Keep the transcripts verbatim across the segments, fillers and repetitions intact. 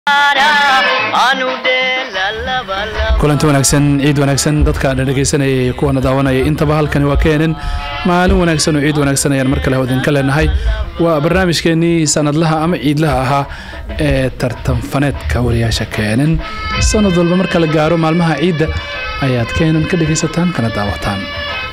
kulanti wanaagsan ciid wanaagsan dadka dhageysanaya kuwana daawanaya intaba halkan waa keenan maalin wanaagsan oo ciid wanaagsan ayaan markale wadin ka leenahay waa barnaamijkeeni sanadlaha ama ciidlaha ahaa ee tartan faneedka wariyaasha keenan sanad walba marka la gaaro maalmaha ciidda ayaad keenan ka dhageysataan kana daawataan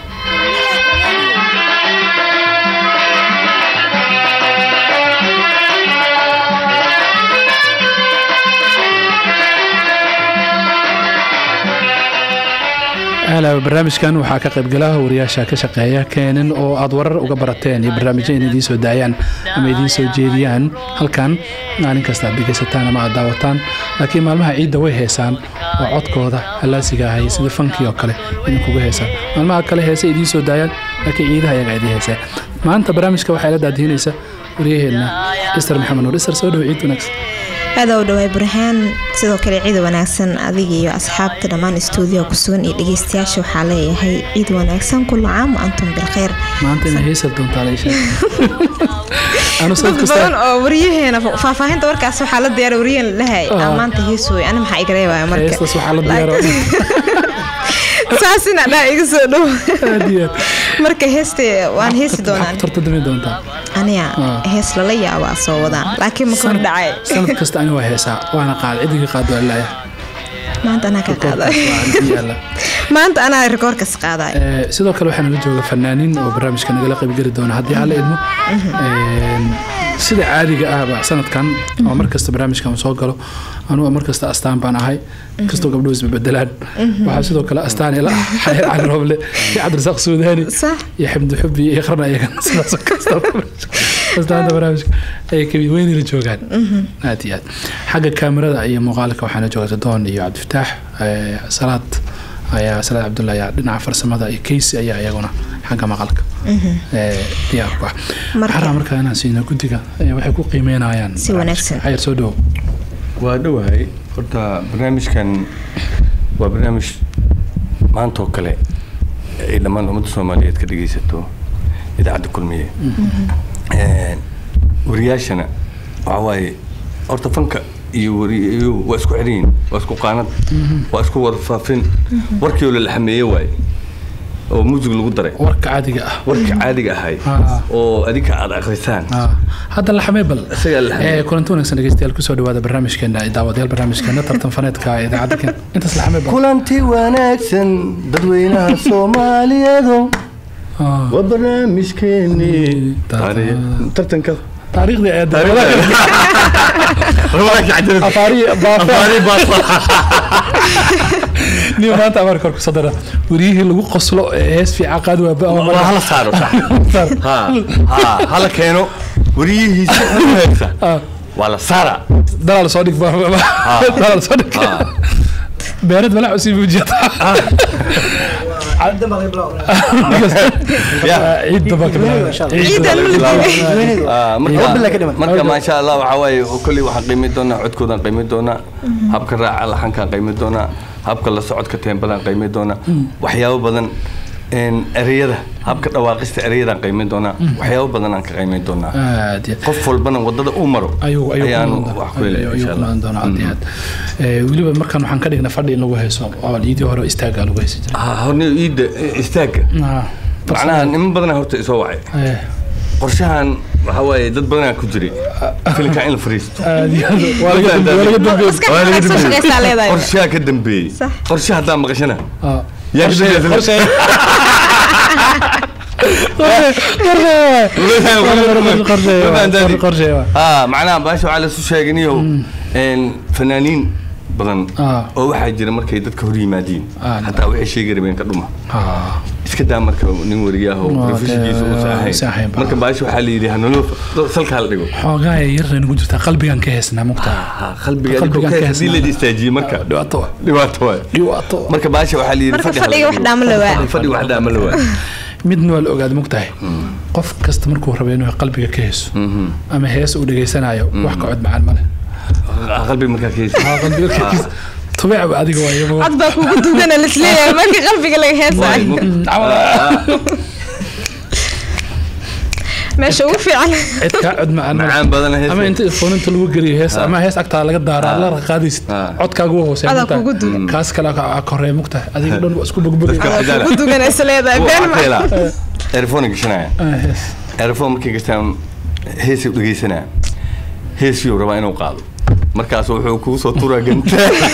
هلا برنامجكان waxaa ka qayb galaa wariyaasha ka shaqeeya keenan oo aad warar uga barateen iyo barnaamijyada idin soo daayaan ama idin soo jeediyaan halkan maalin kasta dhageysataan ama aad daawataan laakiin maalmaha ciidda way heesaan oo codkooda halaasiga ah sida funky oo kale in kugu heesaan maalmaha kale heesa idin soo daayaan laakiin ciidaha ayaga idin heesaan maanta barnaamijka waxay la daadiinaysa wariyaheena Esther Maxamed Nuur Esther soo dhaweyd wanaagsan هذا هو دواء برهان سيدو كلي عيد وناكسن أذيجي وأصحاب تدمان استوديو كسون إدجستياش وحالي هي عيد وناكسن كل عام وأنتم بالخير. ما أنت نهي سلطان تعليش. أنا صدق كستان. وريه هنا ففاهين تورك أسوأ حالة ديار وريه لهاي. أما أنت هي سوي أنا محي قريبة يا مركز. هي أسوأ حالة ديار. ساسنا لا يقصدوا. مركز هستي وأنا هست دونا. ترتدمي دونتا. أنا هست لليا وأصودا لكن ما كنت دعاء. سنة كستان وهيسا وأنا قاعد عندي قاعد ولا ما أنت أنا كقاعد. ما أنت أنا ركور كسقاعد. سيدو كلو حنا نجوا فنانين وبرامج كان يقلق بجري دونا هدي على إنه سيد عادي جاء سنة كان ومركز برامج كان مسوق له أنا مركز أستان بنا هاي كستو قبل وزب بدلان وحسيتو كلا أستان لا حير على الرمل يعد رزق سوداني صح يحمد حبي يخرنا يكن أستان برامج أي كبي وين اللي جوعان هاتيات حاجة كاميرا أي مغالقة وحنا جوعت دون يعد فتح صلاة يا سلام عبد الله يا نعفر سماذا كيس يا يا حاجة مغالقة يا أبا حرام مركا أنا سينا كنت كا وحكوا قيمين عيان سوى نفسه حير سودو وادو هاي قلت برنامج كان وبرنامج ما أنتو كله إذا ما نمت سومالية كده جيستو إذا عند كل مية ورياشنا وعواي أرتفنك يوري يو واسكو عرين واسكو قانات واسكو ورفافين وركيو للحمية واي وموزق القدرة ورك عادي اه ورك عادي هاي وأديك على أخرسان آه. هذا اللحمة بل إيه كلنتون إنسان جستيال كسودي وهذا برنامج كنا إذا ودي البرنامج كنا ترتم فنادك إذا عادك أنت اللحمة بل كلنتي وناكسن بدوينا سوماليا ذو وبرنامج كني ترتم كذا تاريخ ذي عيد رواك عدل أفاري أفاري باصة نيو ما أنت أمرك صدره وريه اللي قصله هيس في عقد وباء والله هلا صاروا صح ها ها هلا كانوا وريه هيسا ولا صار ده على صادق بقى ده على صادق بيرد ولا عسيب وجهته عيد ما يبلغ عيد ما يبلغ عيد مركا ما شاء الله وعواي وكل واحد قيمة دونا عد كذا قيمة دونا هبك الراعي على حنك قيمة دونا هبك الله صعد كتير بدن قيمة دونا وحياة بدن إن أريده هبك الواقست أريده قيمة دونا وحياة بدن عنك قيمة دونا قف البن وضد أمره أيوه أيوه أيوه إن شاء الله دونا عاديات ولي بمركان وحن كده نفرد إنه وهي صاب أول يدي هو استاج على وهي سجن هوني يد استاج معناها من بدنا هو تسوعي قرشان هواي ضد بدنا كجري في الكائن الفريست ولا قد ولا قد ولا قرشها كدم بي قرشها دام غشنا يا قرشة قرشة قرشة آه معناها باشوا على السوشيال جنيه إن فنانين بدن أو واحد جرى مركي دتك هوري مادين حتى أو شيء قريبين كلهم إسكت مركب نورياه ورفيجي ساحين مركب باشوا حالي ده هنلو سلك هالرجو حاجة يرن نقول جت قلبي عن كيس نمقطع قلبي قلبي كيس دي اللي يستجي مركب دواتو دواتو دواتو مركب باشوا حالي فدي واحد عمل واحد فدي واحد عمل واحد midna waa la ogaad mugtahay qof kasta markuu rabo inuu qalbiga ka heeso ama hees uu dhageysanayo wax ka cod macaan male qalbi markaa ka heeso qalbiga ka heeso tabiic adiga waayo cod baa kugu dudana la isleeyahay markii qalbiga laga heesayo ماشي وفي على عدك عد معنا معان بدن هيس أما أنت فون أنت لو قري هيس أما هيس أكتر على قدار الله قاديس عدك جوه سيد هذا كوجود كاس كلا كوري مقطع هذه لون اسكو بقبض كوجود كان سليدا بين ما تليفونك شناع تليفون markii gastaan hees u dhageysana hees iyo raba inuu qaado markaas wuxuu ku soo turaa ganta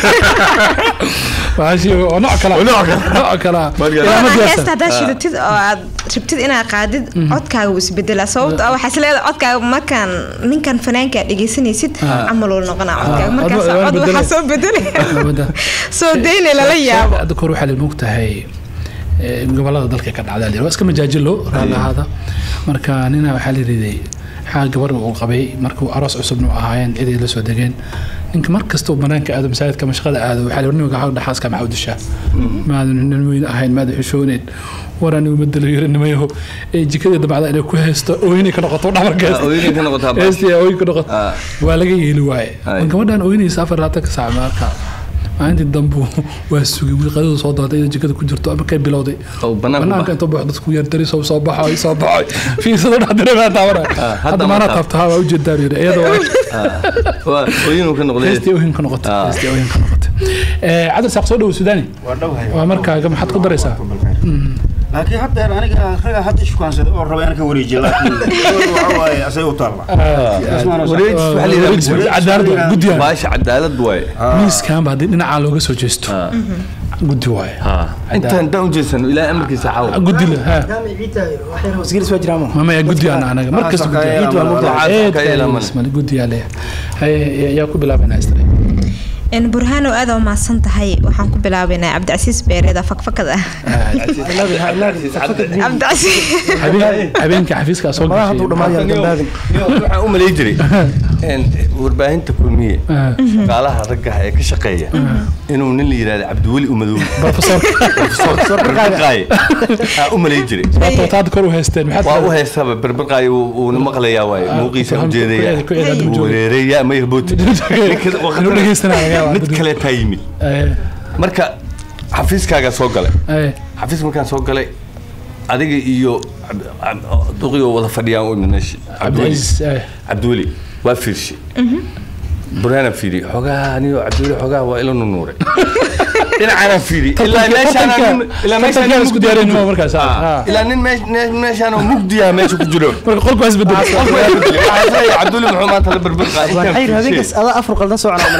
waashi oo nooc kala nooc kala kala ila ma heesta daashidtid oo aad rabtid inaad qaadid codkaaga uu isbedela sababta ah waxa isleedahay codkaaga markaan ninkan fanaanka dhageysanaysid amal uu noqonaa codkaaga markaas cod waxa soo bedelay soo deyn la la yaabo aad kor waxa la moogtahay gobolada dalka ka dhacday waa iska majaajilo raalahaada marka nina waxa la riday xaal gabar uu qabay markuu aroos cusub noo ahaayeen idii la soo dageen inka markasta oo banaanka aad masaajidka mashqada aad waxa la warniga xaq dhaxaska ma xawdisha ma adan weyn ahayn ma xishooneed waraan uu bedelo yarnimayo ee jikada dabacda inay ku heesto oo inay ka noqoto dhabarkeed oo inay ka noqoto heesti oo inay ka noqoto waa laga yeeli waay gabadhan oo inay safar la tag saac marka عند الدمبو والسوق وقالوا صوتات إذا جكت كجرت أما كي بلودي بناك أنت بحضر كوير دري صوب صباحي صباحي في صدر حضر ما تعبر هذا ما نطفتها وجد داري إيه ده وين ممكن نقول استي وين كنقط استي وين كنقط عدد ساقصوده السوداني وأمريكا كم حد قدر يسا لكن حتى أنا خليها حتى شو كان سد أو ربي أنا كوريجي لكن هو أسيء وطلع وريج وريج عدالة قديا باش عدالة دواي ميس كان بعدين أنا على وجه سوجستو قدي واي أنت داون جيسن إلى أمريكا ساعة قدي له ها دام عيتا وحير وسجل سوى جرامه ماما يا قدي أنا أنا مركز قدي عيد والموضوع عيد اسمه قدي عليه هاي يا كوبلا بنايستري إن برهان وأذا ما صنت هاي وحنكو بلعبنا عبد العزيز بيريدا فك كذا عبد العزيز حبيبك حفيزك أصلا ما هذا ما يقدر أم اللي يجري إن ورباهن تكون مية قالها رجع كشقية إنه من اللي يراد عبد الولي أمدو بروفيسور بروفيسور برقاي أم اللي يجري وطاد كرو هستين وهو هالسبب برقاي ونمقله يا واي موقيس وجري وريريا ما يهبط mid kale taayimi marka xafiiskaaga soo galay xafiis markaan soo galay adiga iyo duqiyo wada fadhiyaan oo meeshi Abdulaziz Abduli waa fiirshi burana fiiri xogaa aniyo Abduli xogaa waa ila nuure ina ana fiiri ila meeshaan ila meeshaan isku diyaareen ma markaas ila nin meeshaan mugdiya meesha ku jiro marka qolku is bedel Abduli muxuu maanta la barbarqa waxay habeenkaas ada afar qaldan soo cunaa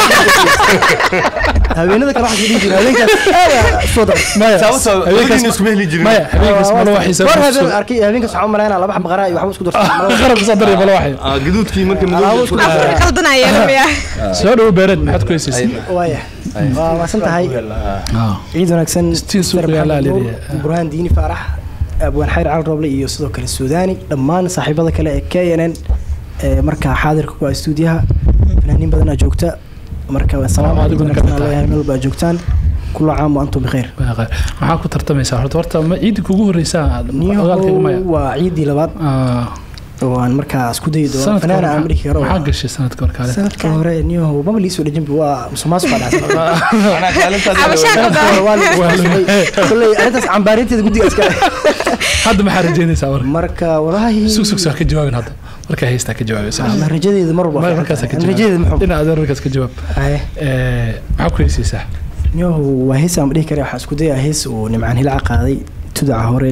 habeenada kala wax jiri jira habeenkaas soo dar maya sababtoo habeenkaas isku mehli jirin maya habeenkaas ma loo xisaab war habeen arkay habeenkaas waxaan maleynaa laba xab qaraa iyo waxba isku darsan qarab soo daray bala waxay ah gaduudkii markii muddo qaldanaya miya soo dhaw beerad maxad ku heysay waaya waa waasantahay ciid wanaagsan burhaan diini faarax abwaan xayr cal roble iyo sidoo kale suudaani dhammaan saaxiibada kale ee K N N markaa xaadirka ku ah stuudiyaha fanaaniin badan aa joogta marka salaam alaykum leeyahay meel baa joogtaan kullu caam wa antum bikhair maxaa ku tartamaysaa horta horta ma ciid kugu horeysaa ogaalkayga maya waa ciidii labaad waan markaa isku day doon fanaana Ameerika roo waxa gashay sanadka markaa sanadka hore niyo baba liiso dhajin waa musumaas fadhaas ana kaalinta kulay arintaas cambaarinteeda gudiga iska hadda ma rajaynaysaa war marka wallahi sug sug ka jawaabin hadda marka haysta ka jawaabaysaa ma rajadeeda marba markaas ka jawaab rajadeeda maxuu ina adeer markaas ka jawaab ee waxa ku heysaysaa niyo waa heesa ma dhihi karaa waxa isku day hees oo nimcaan hilaa qaaday tudaca hore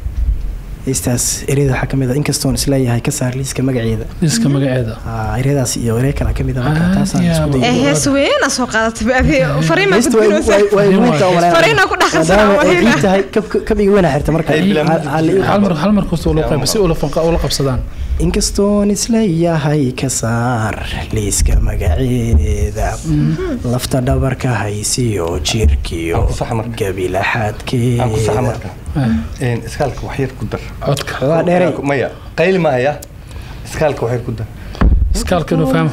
istaas ereyada waxa kamid ah inkastoo isleeyahay ka saar liiska magaceeda liiska magaceeda ah ereyadaas iyo erey kale kamid ah marka taas aan isku day ee hees weyn soo qaadatay baadii fariima ku dinaysa fariina ku dhaxsan waa tahay kabiga weyn xirta marka hal mar hal mar ku soo loo qaybay si uu la fanqa uu la qabsadaan inkastoo isleeyahay ka saar liiska magaceeda lafta dhabarka haysiyo jirkiyo gabilaxaadkeeda een iskaalka wax yar ku dar codka waa dheeray maya qayl ma haya iskaalka wax yar ku dar iskaalka inuu fahmo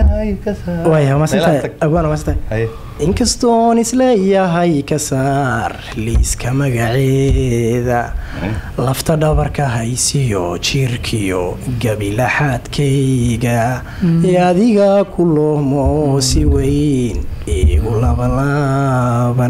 waaya ma santahay abana ma santahay inkastoo isleeyahay ka saar liiska magaceeda lafta dhabarka haysiyo jirkiyo gabilaxaadkayga ee adiga ku loomo si weyn igu labalaaban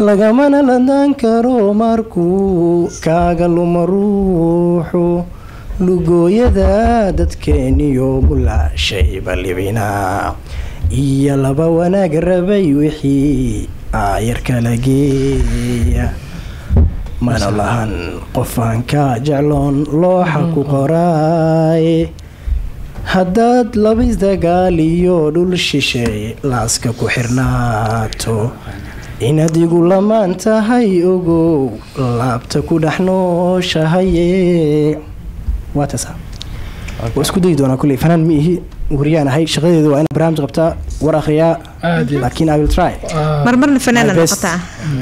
lagamana ladan karo markuu kaaga luma ruuxu lugooyada dadkeeniyo mula shayba libina iyo laba wanaag rabay wixii aayar kala geeya mana lahan qofaan ka jecloon looxa ku qoraay haddaad labis dagaal iyo dhul shisheey laaska ku xirnaato inaad igu lamaan tahay ogow laabta ku dhex nooshahaye waa taasa waa isku dayi doonaa kulley fanaan ma ihi wariyaan ahay shaqadeedu waa inaa barnaamij qabtaa war akhriyaa laakiin I will try marmarna fanaana noqotaa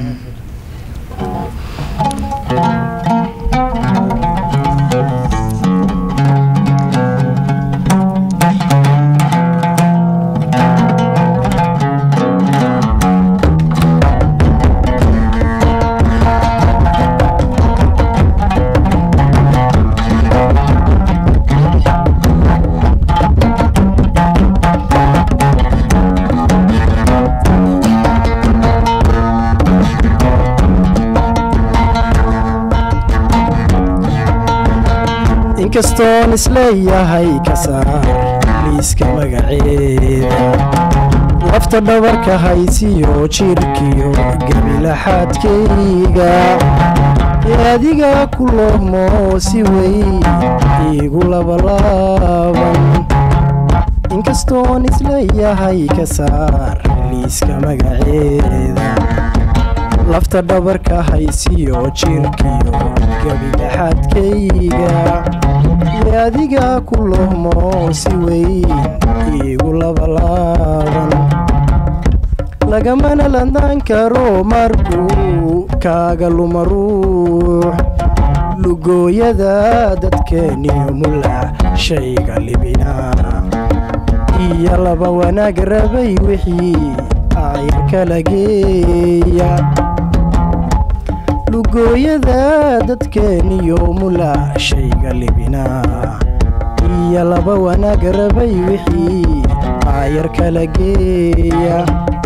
inkastoon isleeyahay ka saar liiska magaceeda lafta dhabarka haysiyo jirkiyo gabilaxaadkayga ee adiga ku loomo si weyn iigu labalaaban inkastoon isleeyahay ka saar liiska magaceeda lafta dhabarka haysiyo jirkiyo gabilaxaadkayga ee adiga ku loomo si weyn iigu labalaaban lagamana landaan karo markuu kaaga luma ruux lugooyada dadkeeniyo mula shayga libina iyo laba wanaag rabay wixii aayar kala geeya lugooyada dadkeeniyo mula shayga libina iyo laba wanaag rabay wixii aayar kala geeya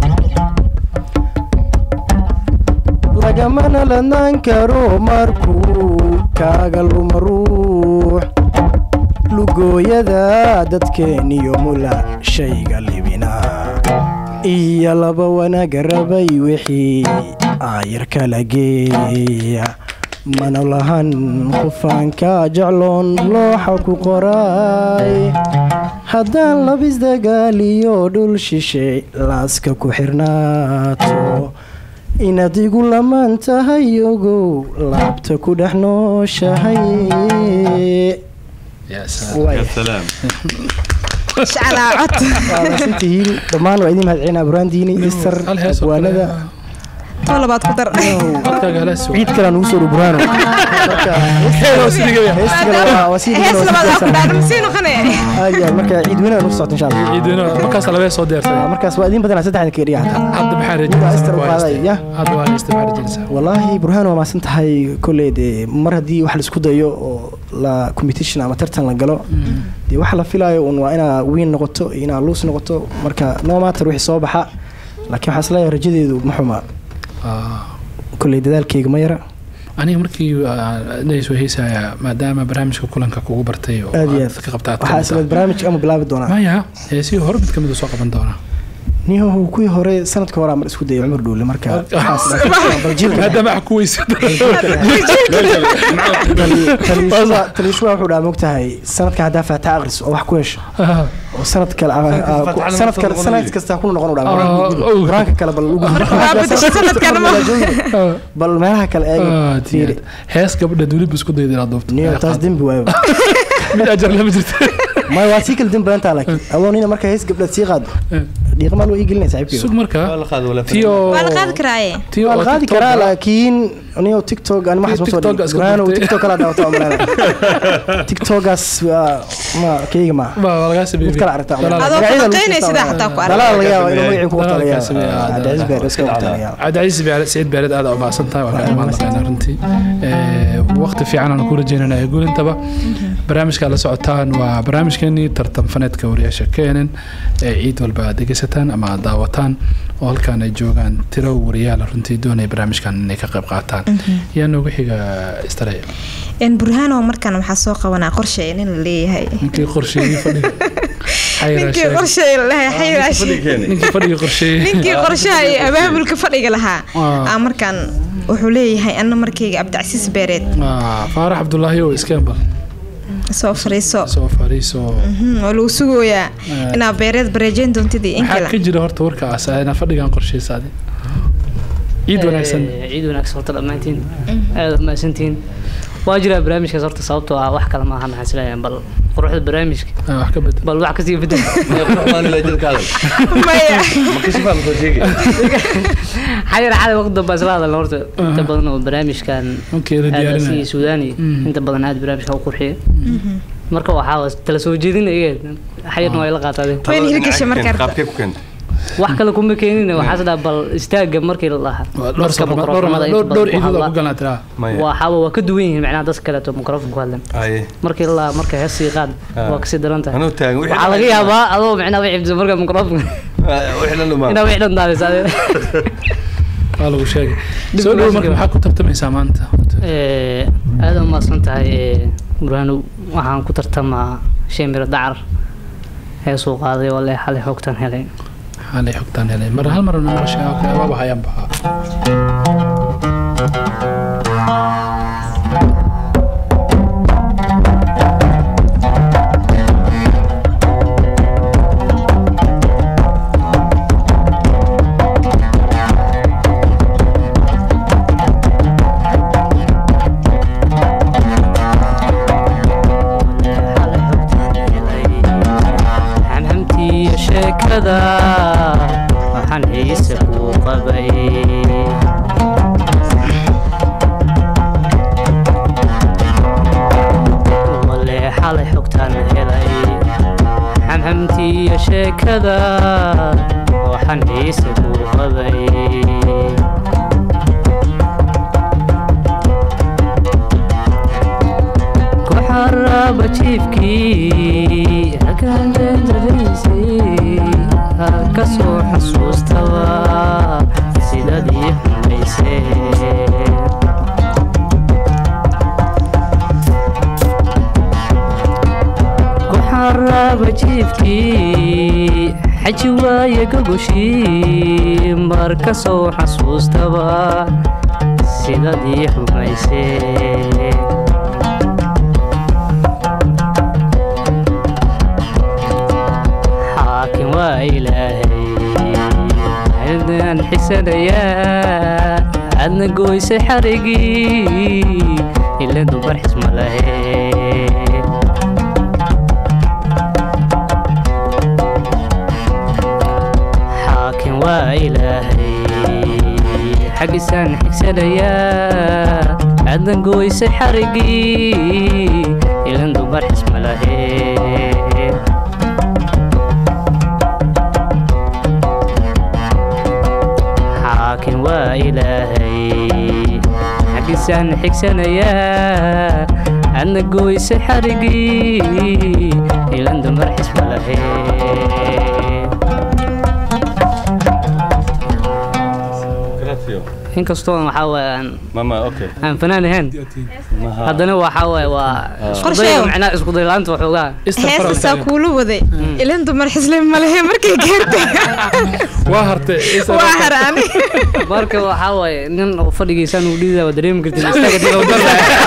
lagamana lanaan karo markuu kaaga luma ruux lugooyada dadkeeniyo mula shayga libina iyo laba wanaag rabay wixii aayar kala geeya mana lahan qofaan ka jecloon looxa ku qoraay haddaan labis dagaal iyo dhul shisheey laaska ku xirnaato inaad igu lamaan tahay ogow laabta ku dhex nooshahay يا سلام شعلا عط سنتهين ضمان وعيدين مهدعين برانديني إستر وانذا طلبات قدر عيد كلا نوصل برانو هيس لما أخذ نسينو خني أيه مركز عيد وين نوصل إن شاء الله عيد وين مركز على بيت صدير مركز وعيدين بدنا ستة عن كريان عبد بحرج إستر وهذا يا عبد وهذا إستر بحرج والله برهان وما سنت هاي كل دي مرة دي واحد سكودا يو لا كومبيتيشن أما ترتن لقلو دي واحد فيلاي وأنا وين نقطة هنا لوس نقطة مركز نوع تروح صوبها لكن حصل لي رجدي محمد كل dadaalkayga ma yara aniga markii leeyahay heesaya maadaama barnaamijka kulanka kugu bartay oo aad ka qabtaa waxa isla barnaamij ama bilaabi doonaa maya heesi hore mid kamid soo qaban doona niyo kuwii hore sanadka hore mar isku day Umar Dhuule marka maadaama wax ku weysid taliishwa wuxuu dhaamay ogtahay sanadka hadaa faata aqris oo wax ku hesho oo sanad kale sanad kale sanad kasta ku noqon dhaamay quraanka kale bal ugu sanad kale ma bal meelaha kale eeg hees gabadha dulib isku dayday inaad doofto niyo taas dambi waay mid ajar lama jirto ما واسيكل دم بنت عليك أول هنا مركز هيس قبل تسيقاد دي قمالو يقلنا سعيب كيو سوق مركز تيو والغاد كراي تيو والغاد كراي لكن نيو تيك توك أنا ما حسب صوتي أنا تيك توك لا دعوة عمرنا تيك توك أس ما كي ما ما والغاس بيبي نتكلم عن التعامل هذا قطعين سيدا حتى كوار لا لا يا إنه ما يكون قطع يا عاد عز بيرد عاد عز بيرد سعيد بيرد هذا أبغى سنتها ولا ما نصير رنتي وقت في عنا نقول جينا يقول أنت بقى برامج كلا سعتان وبرامج barnaamijkeennii tartan faneedka wariyaasha keenan ee ciid walba aad dhegeysataan ama aad daawataan oo halkaan ay joogaan tiro wariyaal runtii doonaya barnaamijkan inay ka qayb qaataan yaa noogu xiga istaraya in burhaano markaan waxaa soo qabanaa qorshe in la leeyahay ninkii qorsheeyay fadhiga ninkii qorsheey lahaa ninkii fadhiga qorsheeyay ninkii qorshaha abaabulka fadhiga lahaa aan markaan wuxuu leeyahay anna markayga Cabdicasiis Beereed Faarax Cabdullaahi oo iskambal soo fariiso soo fariiso oo loo sugooyaa ina Beereed bareejeen doontidii in kala ka jira horta warkaas ayna fadhigan qorsheysaday ciid wanaagsan ciid wanaagsan horta dhamaantiin aad ma santiin واجرى برامج كسرت صوته واحد كلام ما هم حسنا بل روح البرامج واحد كبد بل واحد كسي بدل ما أنا لاجل كذا ما يا ما كسبان توجيك حير على وقت بس هذا الورد تبغى البرامج كان هذا سوداني أنت بدنا هذا برامج هو قرحي مركب وحاول تلسوجيدين إيه حير نوع لقطة هذه وين هيك شيء مركب كيف كنت wax kale kuma keenin waxa sida bal istaaga markii la lahaa marka mikrofoonada inta door ciidu ku galnaa waxa waa ka duwan yihiin macna dad kale oo mikrofoon ku hadlan markii la marka heesi qaad waa ka sidaranta anoo taagan wixii waxa laga yaabaa adoo macna wixii marka mikrofoon wixii la lumaa ina wixii dhandaabay waa lagu sheegay soo dhow marka waxa ku tartamaysaa maanta ee aad ma santahay burhaanu waxaan ku tartamaa sheemir dacar heeso qaaday wala xalay xogtan helay حالي حقتان هلي مرة هالمرة من المرشة وابا هايام بها كذا وحن هيسك وقبي واللي حالي حقتان هلاي حمحمتي يا شي كذا وحن هيسك وقبي كحرب تشيفكي هكذا تدريسي كسو حسوس توا سيدادي حميسي كحرب جيفكي حجوا يقبوشي مركسو حسوس توا سيدادي حميسي وإلهي عندنا الحسن يا عندنا قويس حرقي إلا ندبر حسم الله حاكم وإلهي حق سان حسن يا عندنا قويس حرقي إلا ندبر حسم الله لكن وإلهي حقسان حكسان يا عندنا قويس حرقي إلا ندمر حسب الله إن كستون محاول ماما أوكي أنا فنان هند هذا هو حاول وقرشة معنا إسقط الأنت وحوجا هذا ساكولو وذي إلا أنتم مرحز لهم ملهم مركي كرت واهرت واهراني مركب وحاول إن فريق إنسان وليد ودريم كرت نستقبل ودرنا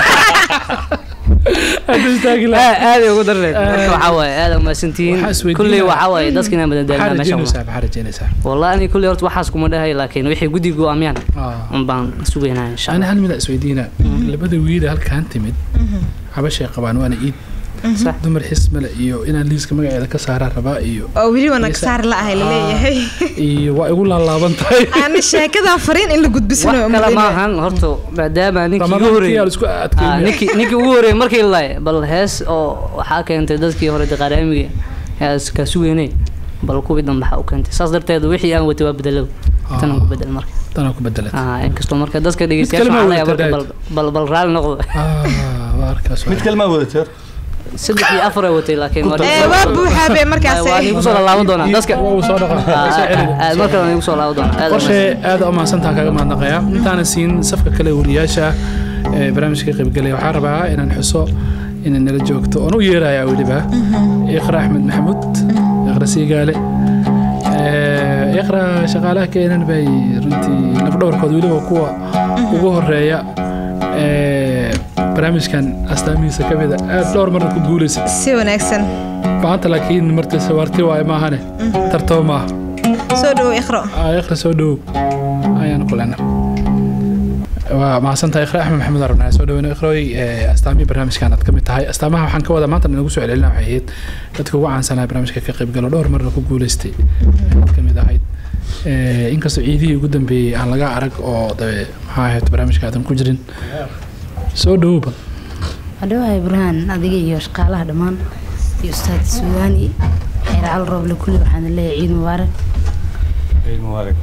هذا هذا يقدر مركب وحاول هذا ما سنتين كل وحاول دس كنا بدنا ما شاء الله والله أنا كل يوم وحاسكم ده هاي لكن وحي جودي جو أميان أمبان سوينا إن شاء الله أنا هل من سويدينا اللي بدو ويدا هل كان تمد حبشة قبان وأنا إيد صح دمر حس ملا إيو إن الليز كم قاعد كسر الرباء إيو أو بيجي وأنا كسر لا هاي اللي هي إيو وأقول الله بنتهي أنا الشيء كذا فرين اللي قد بسنا كلا ما هن هرتو بعدها ما نيكي يوري نيكي نيكي يوري مركي الله بالهس أو حاكي أنت دزكي هوري دقارامي هس كسويني بالكو بدنا نحاول كنت صدر تاد وحي أنا وتوا بدلو تنا بدل مركي تنا بدلت آه إنك استو مركي دزكي دقيقة على بل بل بل رال نقض آه واركاس متكلمة وتر saddex iyo afar ay watay laakiin waa buuxa be markaas waa igu soo laaban doonaa dadka waa soo dhaqa marka waa igu soo laaban doonaa qorshe aad u maasantaa kaga mahadnaqaya intaana siin safka kale wariyaasha ee barnaamijka qaybgalay waxaan rabaa inaan xuso in nala joogto oo u yeerayo waliba Iqra Ahmed Maxamuud Iqra Siigaale ee Iqra shaqaalaha keenan bay runtii nafdhowrkooda waliba kuwa ugu horeeya ee barnaamijkan astaamihiisa ka mid ah dhowr mar ku guuleysay si wanaagsan maanta laakiin martii sawartii waa ma ahane tartoma soo dhaw Iqra ah Iqra soo dhaw ayaan kulana waa ma santaa Iqra Ahmed Maxamuud arabna soo dhaweyno Iqrooy astaami barnaamijkan aad ka mid tahay astaamaha waxaan ka wada maanta nagu soo celinaa waxayd dadka ugu caansanaa barnaamijka ka qayb galo dhowr mar ku guuleystay ka mid ahayd ee inkastoo ciidii ugu dambeeyay aan laga arag oo maxaa ahayd barnaamijka aadan ku jirin soo dhawba adoo Ibrahim adiga iyo shaqaalaha dhamaan iyo ustaad Suudaani xeer al rooble kulli waxaan leeyahay ciid mubaarak ciid mubaarak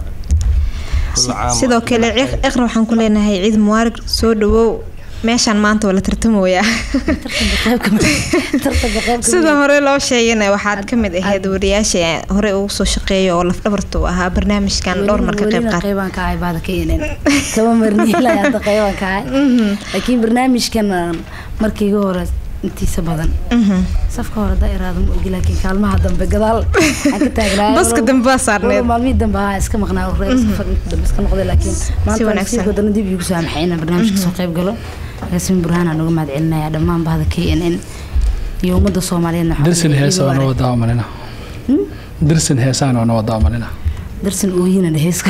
sidoo kale Iqra waxaan ku leenahay ciid mubaarak soo dhawow meeshan maanta wala tartamooya sida hore loo sheegay waxaad ka mid ahayd wariyaasha hore ugu soo shaqeeyo oo laf dhabartu ahaa barnaamijkan dhowr mar ka qayb qaatay qayban ka ay baad ka yeeleen kama marni la yaad qayban ka laakiin barnaamijkan markii hore intiisa badan safka hore daa'irada ma ogi laakiin kaalmaha dambe gadaal aan ka taagnaa baska dambe saarneed maalmii dambe ah iska maqnaa oo reer safar dambe iska noqday laakiin maanta si godan dib igu saamaxayna barnaamijka soo qayb galo Yasin Burhan aan uga mahad celinayaa dhammaan bahda K N N iyo ummadda Soomaaliyeed درسن heesaan oo wada amalina درسن heesaan oo wada amalina درسن ooyina heeska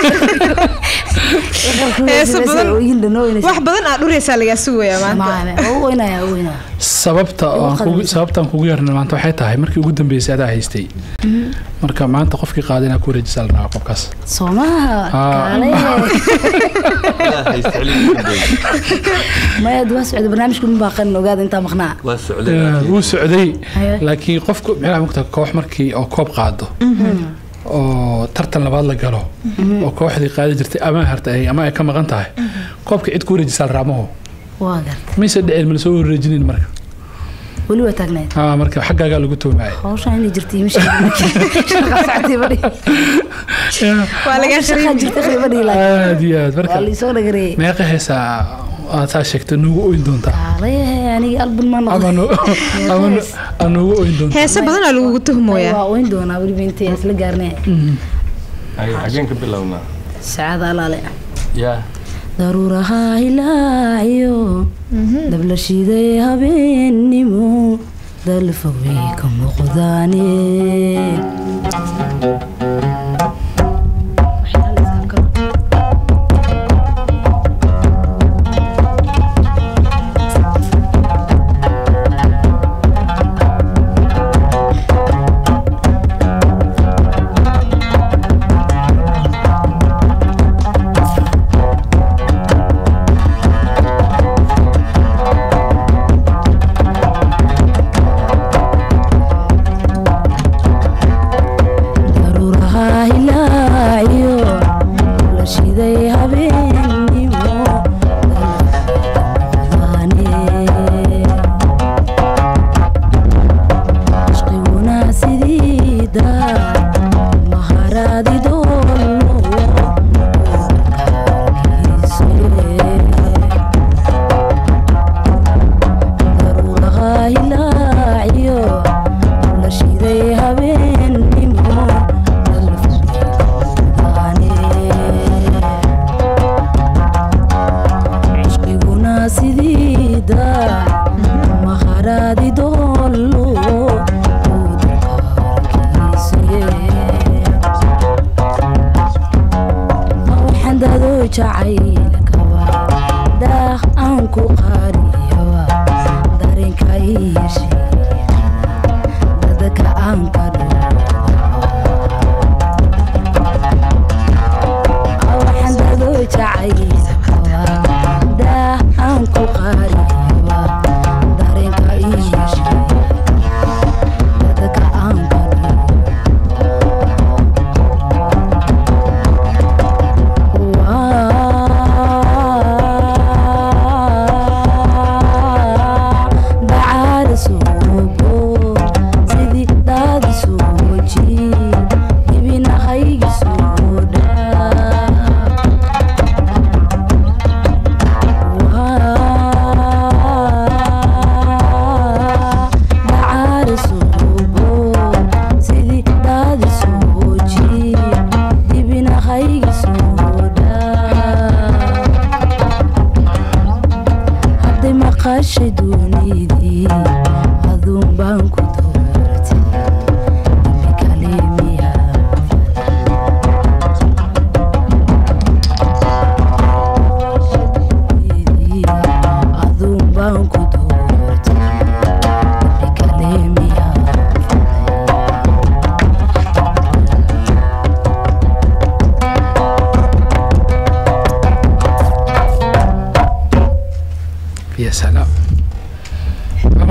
heesa badan wax badan aad dhuraysaa laga suuyaa maanta oo ooynaya ooynaya sababta aan kugu sababtan kugu yarna maanta waxay tahay markii ugu dambeysay aad haystay marka maanta qofkii qaadina ku rajisal naa qofkaas Soomaha kale ما يدوس عند برنامجكم باقي إنه قاعد أنت مقنع. وسعودي. وسعودي. لكن قف يعني ممكن كوح مركي أو كوب قاعده. أو ترتل نبض لقاله. أو كوح ذي قاعد جرت أما هرتاي أما كم غنتاه. كوب كعد كوري جسال رامه. واقع. ما يصدق علم نسوي الرجلين مركب. ولو تاجنت. آه مركب حقا قالوا قلتوا معي. خوش عيني جرتي مش. شغل ساعتي بدي. ولا قاعد شغل جرتي بدي لا. آه ديات مركب. اللي صار قري. ما يقهي ساعة. أتاشكت إنه وين دونتا. يعني قلب ما نقول. أنا أنا أنا وين دونتا. هي سبعة لو قلتهم ويا. وين دونا ولي بنتي أصل قرني. أي حاجين كبلونا. سعادة لا لا. يا. ضرورة هاي لا عيو. دبل شيء ذا بيني مو. دل فويكم وخذاني.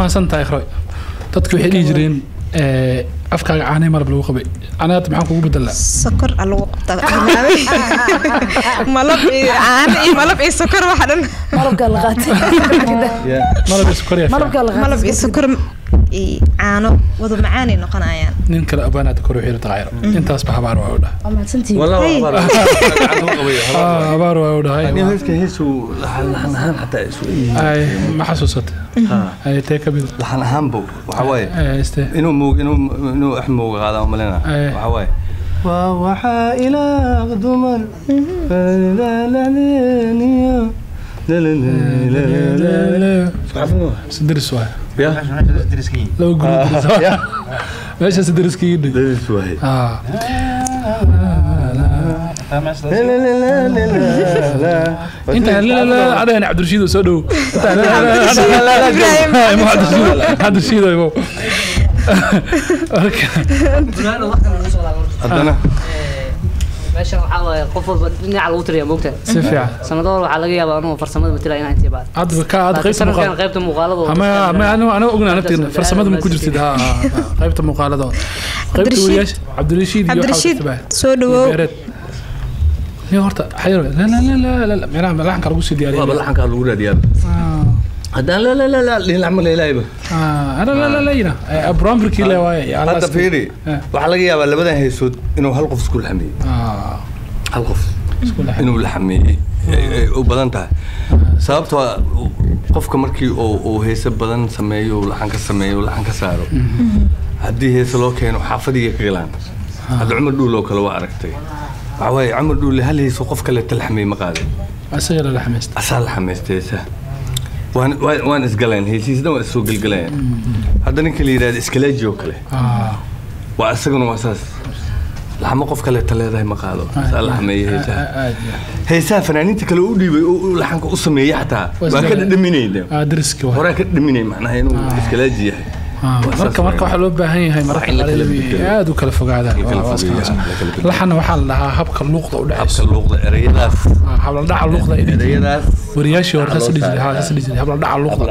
santahay khroy dadku waxay dhigi jireen ee afkaaga caanay marab lagu qabay ana hadda maxaan kugu bedelaa sokor lagu qabtaa malab aan iyo malab iyo sokor waxa dhan malabka la qaatay malab iyo sokor malabka la qaatay malab iyo sokor caano wada macaan ay noqonayaan nin kale abaanaad kor wixii taqaayro intaas ba habaar waa u dhahay ama santii wallahi habaar waa u dhahay ani heeska heesu lahan lahan hatta isu ay ma xasuusatay ay teeka bil lahan ahaanbo waxa waaye este inuu muug inuu inuu axmooga qaada malena waxa waaye waa waxa ila qduman la la la la la سدرس واحد يا لو قلت ليش سدرس كيد درس واحد اه لا لا لا لا لا انت لا لا لا انا عبد الرشيد وسودو لا لا لا لا مو عبد الرشيد عبد الرشيد يا بو عندنا meesha waxa way qof walba dhinaca lagu tiriyo moogta si fiican sanadooda waxa laga yaabaa inuu farsamada matala inay intii baad aad ka aad qaybta muuqaalada qaybta muuqaalada ama ama ana ana ogna naftiin farsamada ma ku jirtid ha qaybta muuqaalada qaybta wariyash Cabdirashiid iyo Cabdirashiid soo dhawow ni horta xayro la la la la la meena laxanka lagu sii diyaariyo waa laxanka lagu raadiyaa هذا لا لا لا لا اللي نعمل إليه آه أنا لا لا لا هنا أبرام بركي لا واي هذا فيري وحلاقي يا ولا بدأ هيسود إنه هالقف سكول حمي آه هالقف سكول حمي إنه الحمي وبدنته سببته قف كمركي أو أو هيسب بدن سميه ولا حنك سميه ولا حنك سعره هدي هيسلو كانوا حافظي كيلان هذا عمر دولو كلو عرفتي عواي عمر دول هل هي سقف كله تلحمي مقادم أصير الحمست أصل حمستيسه وان وان اسقلين هي سيسنا واسوق القلين هذا نك اللي يراد اسكلاج وكله اه واسقن واساس لحما قف كله تلهداي ما قادو سال حميه هيسا هيسا فنانينta kale u dhiibay oo laxanka u sameeyay xataa waa ka dhiminayday aa diriski waa hore ka dhiminay macnaha inuu iskalaaji yahay marka marka waxa loo baahan yahay marka aad u kala fogaada laxana waxa la dhahaa habka luqda u dhaxayso habka luqda ereyadaas habla dhaca luqda ereyadaas wariyaashi hore ka sidii ha ka sidii habla dhaca luqda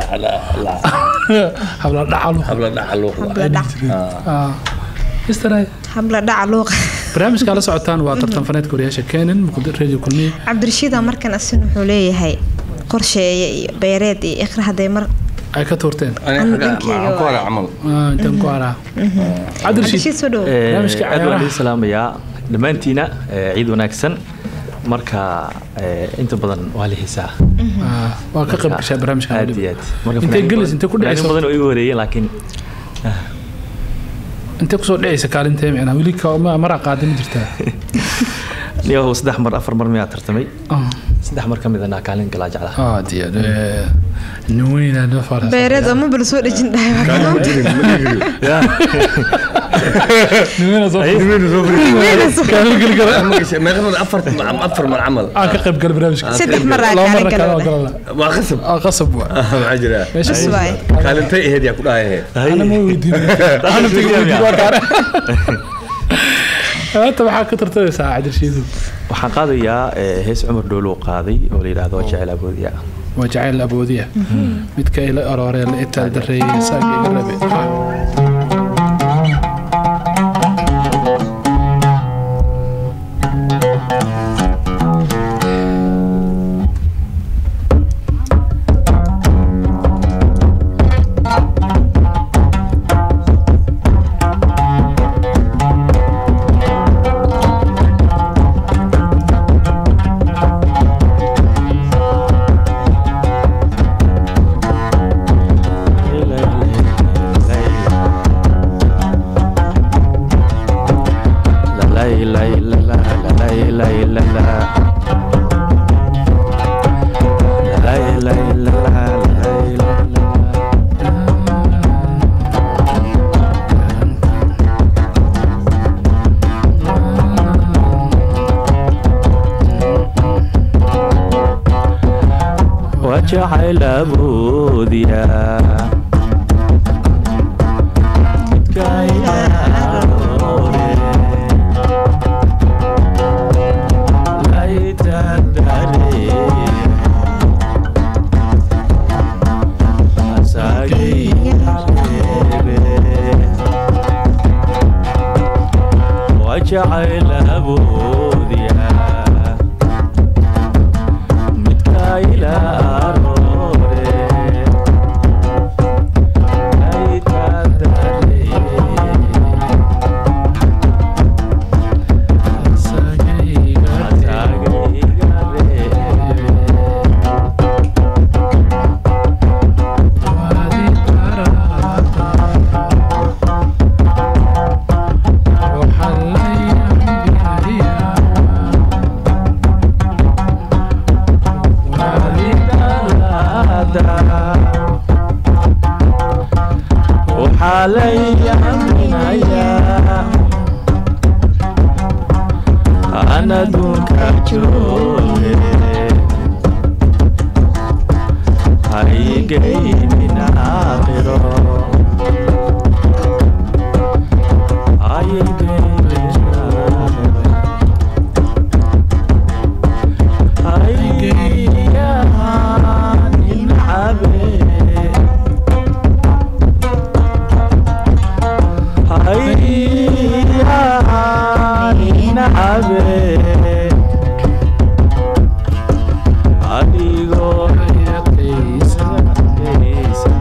habla dhaca luqda habla dhaca luqda aa استرى حبل دع لوق برنامج كلا سعتان وطرتان فنات كوريا شكانن مقدر راديو كلمي عبد الرشيد مركن أسن حوليه هاي قرشة بيرات آخر هذا مر أي كتورتين أنا مع كورة عمل آه أنت كورة عبد الرشيد سودو برنامج كعيار السلام يا دمانتينا عيد وناكسن marka inta badan waa la hiisaa ah waa ka qayb gashay barnaamijka aadiyad marka inta galis inta ku dhacayso badan oo igu horeeyay laakiin انت كسو دحيس كالنتي معنا ولي ما مر قادم jirta niyo saddex mar afar mar miyaa tartamay ah saddex mar kamidana kaalin kala jeclaa ah diyaad nuwina nafar beerada ma bal soo dhajin dhahay ya nuwina soo nuwina soo kaalin gal gal ma qano afar afar mar amal ah ka qayb gal barnaamijka saddex mar kaalin kala waa qasab ah qasab waa ma jira kaalintay ahayd yaa ku dhahay ana ma weydiin ana tigii waa kaare أنت معك كترت ساعة عدل شيء waxaan qaadayaa hees Umar Doolo qaaday oo la yiraahdo Jacayl Aboodiya وجعل أبودية midka ila aroorey la inta daray saaqi rabi جعل أبوديا awoodiya midka ila aroore aytadare علي منايا أنا دونك أجولي هاي جاي من آخره هاي جاي من آخره هاي جاي من حبيبي هيا نعبك أديغو يا قيسة قيسة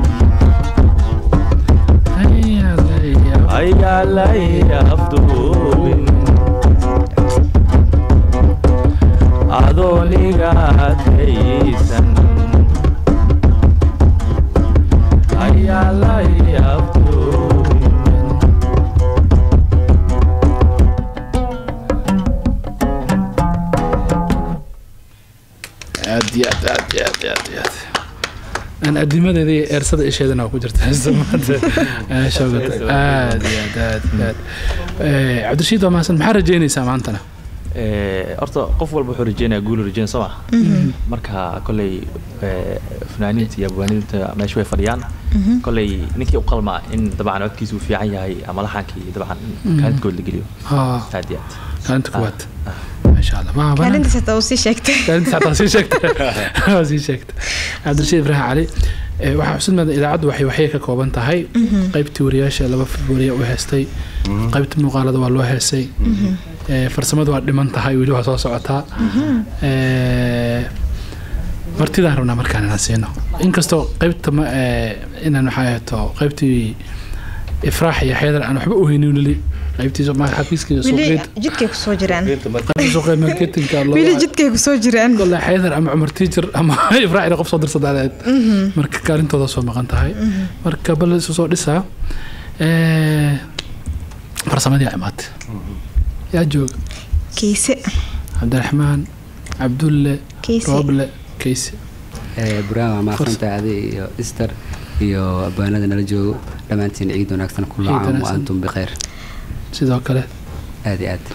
هيا ليا هيا ليا أفضل أدوني قاد قيسة هيا ليا أفضل aad iyo aad aad iyo aad iyo aad iyo aad aan adimadeedii eersada isheedana ku jirta maanta shawgad aad iyo aad aad iyo aad cabdirashiid waa mahadsan maxaa rajeynaysaa maantana horta qof walba wuxuu rajeynayaa guul rajeyn soo ma marka kolley fanaaniinta iyo abwaaniinta meesha way fadhiyaan kolley ninkii u qalmaa in dabcan codkiisu uu fiican yahay ama laxankii dabcan kaalintkood la geliyo aad iyo aad kaalinta kuwaad ما شاء الله ما كان انت ستوصي شكت كان انت ستوصي شكت توصي شكت عبد الرشيد إبراهيم علي waxa xusuusnaa idaacadu waxay waxay ka kooban tahay qaybtii wariyaasha laba wariye u heestay qaybta muuqaalada waa loo heesay ee farsamadu waa dhiman tahay wili waa soo socotaa ee martida rabna markaan inaan siino inkastoo qaybta ma inaan waxaato qaybtii ifraax iyo xeedar aan waxba u haynin wili qaybtiisa ma xafiiskiisa suuqeed jidkay ku soo jiraan qaybta suuqeed marketingka loo wili jidkay ku soo jiraan kala xeedar ama umar tijar ama ifraax ina qof soo dirsadaadeed marka kaalintooda soo maqan tahay marka bal soo dhisaa ee farsamadii imaad yaa joog كيسة عبد الرحمن عبد الله روبله كيسة برنامج ما خنت هذه إستر يو أبانا دنا الجو لما أنتي نعيد ونكسر كل عام وأنتم بخير سيدا كله هذه هذه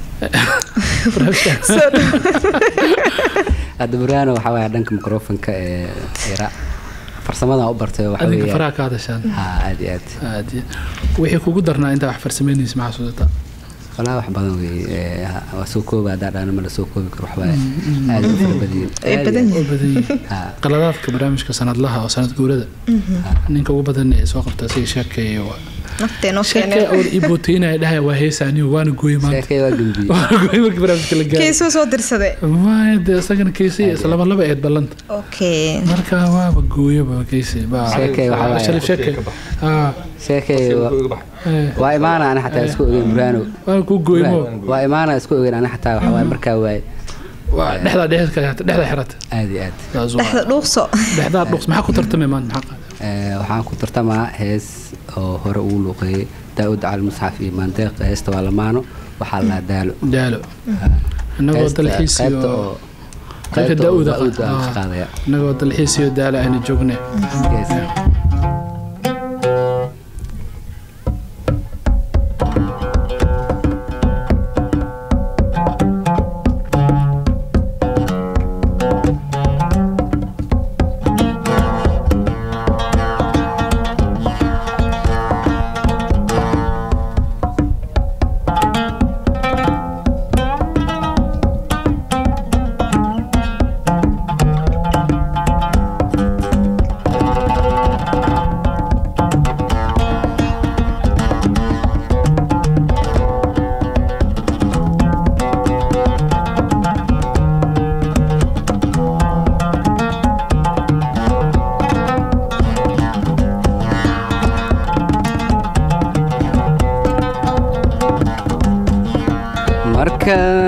هذا برنامج وحاول عندك ميكروفون كإيراء فرسمنا أوبرته وحاول هذه فراك هذا شان ها هذه هذه هذه وحي كوجو درنا أنت فرسميني اسمع صوتها والله واحد بدوي وسوكو بعد أنا من السوكو بكروح واحد هذا بدين بدين بدين قلادات كبرامج كسنة لها أو سنة جورده إنك هو بدن سوق تسي شكي و نقطة شكي أو إبوتينا ده وهي ساني وأنا قوي ما شكي وجنبي قوي كبرامج كل جال كيسو صدر صدق ما ده سكن كيسي سلام الله بقيت بلنت أوكي مركا ما بقوي بكيسي با شكي وحلا شرف شكي آه شكي وإيمانا أنا حتى أسكو برانو كوجو يمو وإيمانا أسكو أنا حتى وحلا مركا واي dhexda dhexda dhexda xirata aad aad dhexda dhuuqso dhexda dhuuqso maxaa ku tartamay maan maxaa ee waxaan ku tartamaa hees oo hore uu luqay Daawud Al Musxaf iyo Mandeeq heesta waa lamaano waxa la daalo daalo anagoo dalxiisiyo qaybta Daawud qaadaya anagoo dalxiisiyo daalo ayna joognay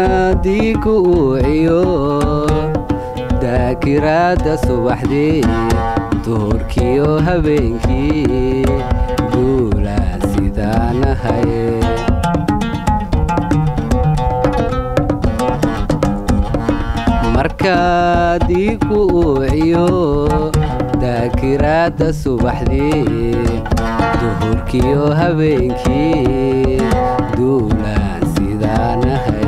diigu uuciyo daakiraadda subaxdii duhurkiyo habeenkii guulaa sidaanahay markaa diigu uuciyo daakiraadda subaxdii duhurkiyo habeenkii duulaa sidaanahay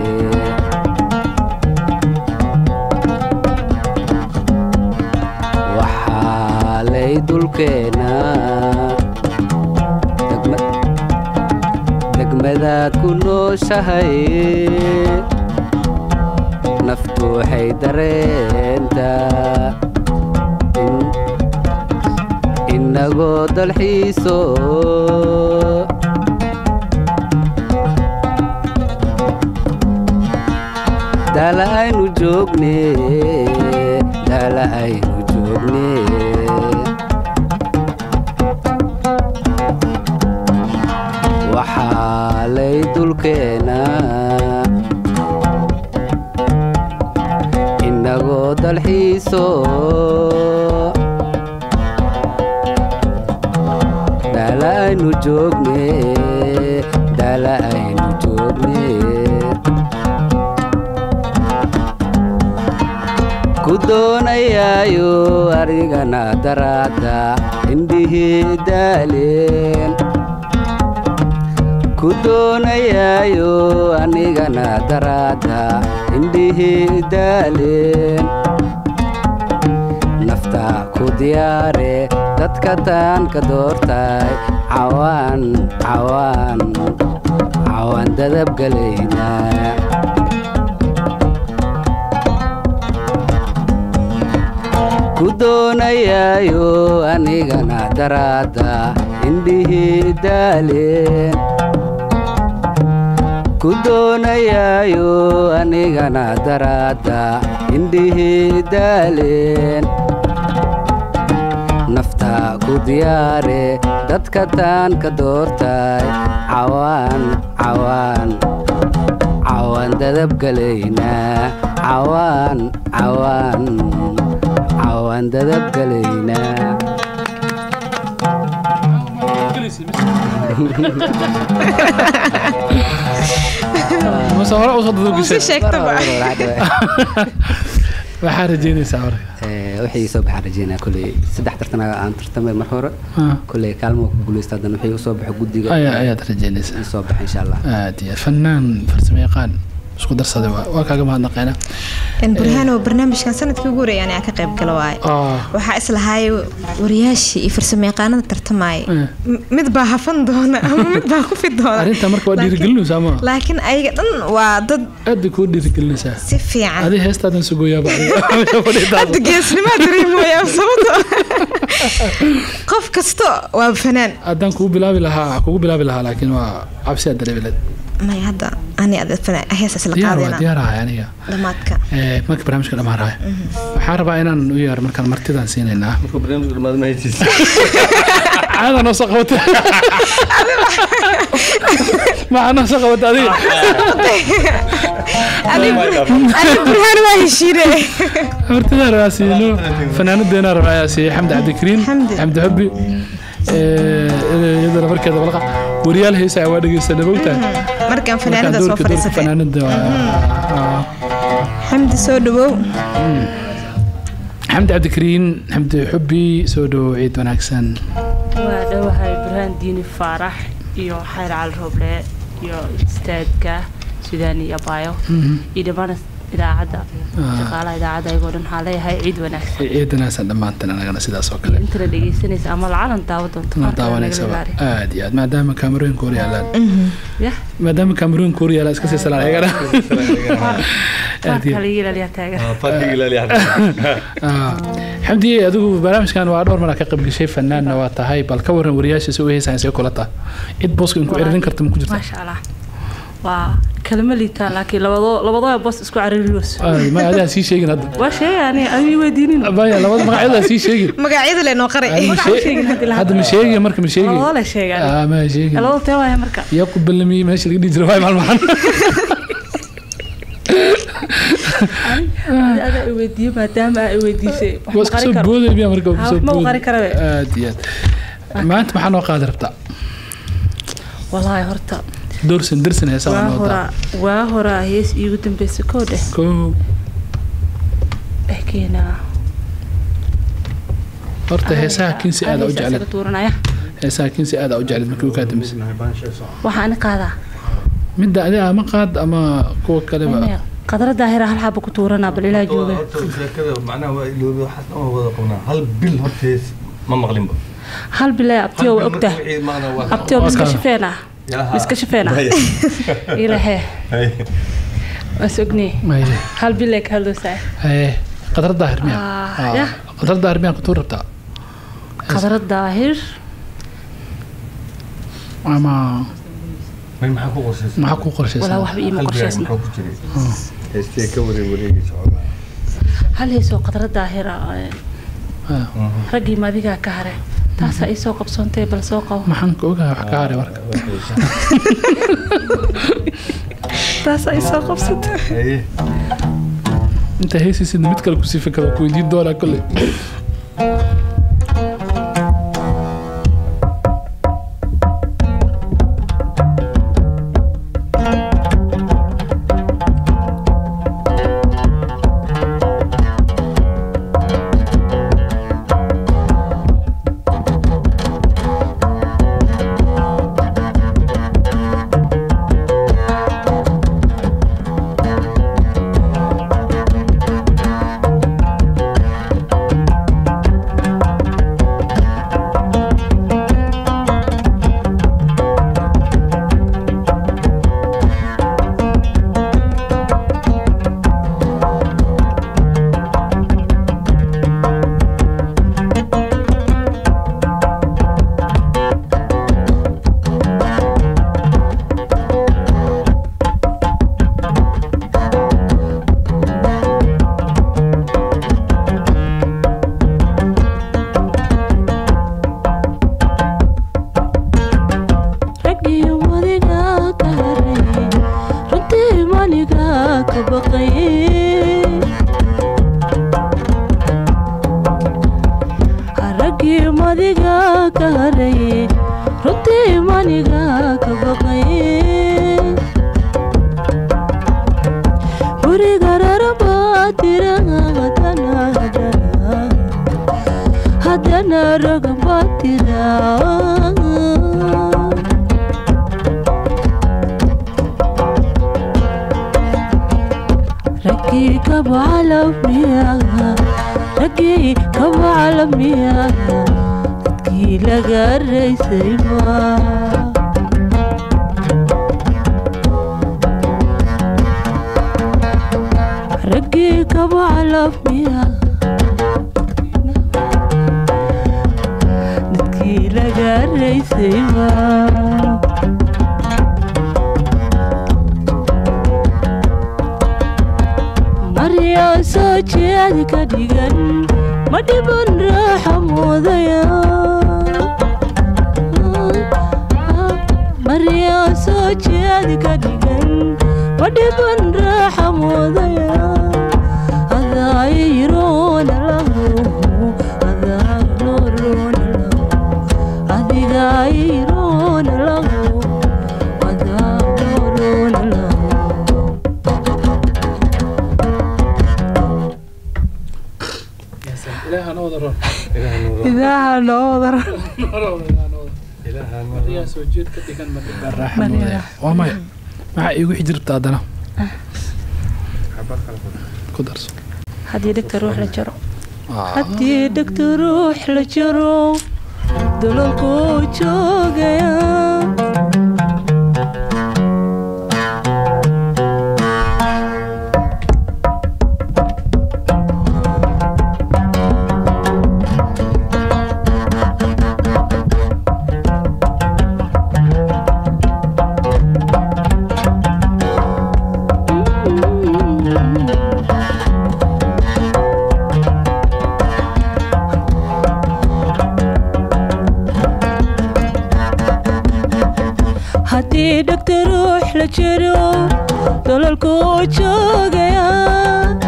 dulkeena degmadaad ku nooshahay naftu waxay dareentaa inagoo dalxiiso daala aynu joogne daala aynu joogne waxaalay dulkeena inagoo dalxiiso daala aynu joogne daala aynu joogne ku doonayaayo arigana daraada indhihii daaleen ku doonayaayo anigana daraada indhihii daaleen naftaa ku diyaare dadka taan ka doortay cawaan cawaan cawaan dadabgalayna ku doonayaayo anigana daraada indhihii daaleen ku doonayaayo anigana daraada indhihii daaleen naftaa ku diyaare dadka taan ka doortay cawaan cawaan cawaan dadabgalayna cawaan cawaan cawaan dadabgalayna mase hore usoo dadabgashay waxaa rajeynaysaa marka wixii soo baxaan rajeynaa kolley saddex tartan aan tartamay mar hore kolley kaalmo ku guuleysta haddana wixii usoo baxo guddiga ayaad rajeynaysaa soo baxa insha allah aad iyo fanaan farsamo yaqaan isku darsaday waa kaaga mahadnaqayna burhaano barnaamijkan sanadkii ugu horeeyay anaa ka qayb gala waaye waxaa islahaay wariyaashii iyo farsamo yaqaanada tartamay mid baa hafan doona ama mid baa ku fid doona arinta marka waa dhiirigelinaysaa ma laakiin ayaga dhan waa dad aad ku dhiirigelinaysaa si fiican adi heestaadan sugooyaa aad geesnimo dareemaya sababtoo qof kasto waa fanaan haddaan kugu bilaabi lahaa kugu bilaabi lahaa laakiin waa cabsi aad dareemi ما هذا أنا أدفن أحس أسلق هذا ديارها يعني لماتك إيه ما كبرنامج كلام هراي حارب أنا ويار مركان مرتدان سيننا ما كبرنامج ما ما يجلس أنا نسقوت ما أنا نسقوت هذه أنا أنا برهان واهشيرة مرتدان راسينو فنان الدينار راسي حمد عبد الكريم حمد حبي يدنا مركز بلقى وريال هي ساعة واحدة جالسة نبوتها مركز فنان ده سوى فريسة فنان ده حمد سودو حمد عبد الكريم حمد حبي سودو عيد وناكسن وهذا هاي برهان ديني فرح يو حير على الربلة يو استادك سوداني يا بايو إذا ما idaacada shaqaalaha idaacada ay go'an xaaleeyahay ciid wanaagsan ciid wanaagsan dhamaantan anagana sidaas oo kale inta la dhageysanaysa ama lacaan daawo doonto daawanaysa aad iyo aad maadaama kamerooyin koor yaalaan ya maadaama kamerooyin koor yaalaan iska sii salaan ayagana aad iyo kaliya la taagan fadhiga la ah xamdi adigu barnaamijkan waa dhowr mar ka qayb gashay fanaanna waa tahay bal ka waran wariyaasha soo heesaan soo kulata cid boos in ku erin karto ma ku jirto ma sha Allah waa kalma liita laakiin labado labado boos isku caririyoos ma adaa si sheegin hadda waa shay yani ani weydiinin baya labado magacyada si sheegin magacyada le noo qaray hadda ma sheegin marka ma sheegin wala sheegan ah ma sheegin labado teewaya marka yaa ku balmi meesha laga dhijiro way maalmahan هذا يودي ما دام يودي شيء واسكو بودي بيا مركب ما قاري كره اديات ما انت ما حنو قادر بتاع والله هرتا درسن درسن يا سلام وهرا وهرا هيس يقدم بس كوده كو احكينا هرتا هيسا كنسي aad u jeclad هيسا كنسي aad u jeclad markii uu ka dambeysay waxaan qaadaa midda adiga ma qaad ama kuwa kale ba qadar daahira hal xabo ku tuurana bal ilaa jooga sheekada macnaha waa iloobi waxa oo wada qabnaa hal bil hortees ma maqlinba hal bil abtiyo ogta abtiyo iska shafeena iska shafeena ilaahay asugni hal bil ka hal saa hay qadar daahir miya qadar daahir miya ku tuurta qadar daahir ama ما حكوا قرشيس ما حكوا قرشيس ولا واحد يجي قرشيس هستي كوري وريجي شغله هل هي سوق قدر الظاهرة رجي ما ذيك كهرة تاسع أي سوق بسنتي بل سوقه ما حنكوجها كهرة ورك تاسع أي سوق بسنتي أنت هي سيد متكل كوسي فكرة كويدي دولار كله هذا هدي دكتور روح لجرو هدي دكتور روح لجرو دولكو جوجيا دكتور روح لجرو دولكو جوجيا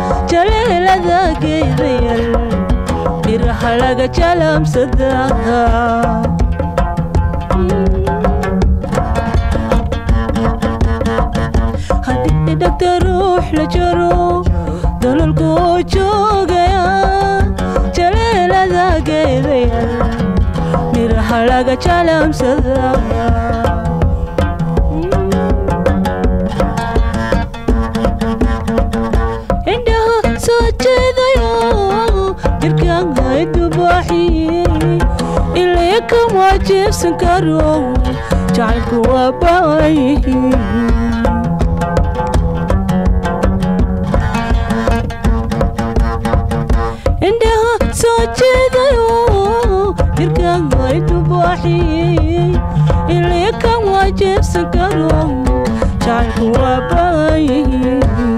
laga jalamsadaa haddii dhagta ruux la jaro dalalkuu joogaya jaleelada geedaya miraha laga jalamsadaa كما جبسن كرو جعلك وبايه عندها سوتشي يركان غايد بوحي اللي كما جبسن كرو جعلك وبايه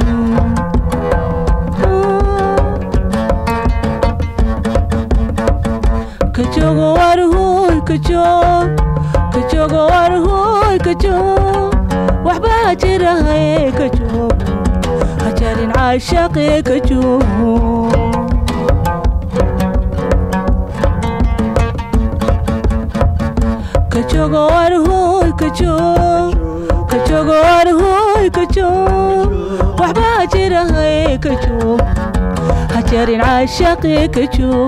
كجوغ وارهوي كجوغ كجوغ وارهوي كجوغ وحبا جرهي كجوغ هجرين عاشقي كجوغ كجوغ وارهوي كجوغ كجوغ وارهوي كجوغ وحبا جرهي كجوغ هجرين عاشقي كجوغ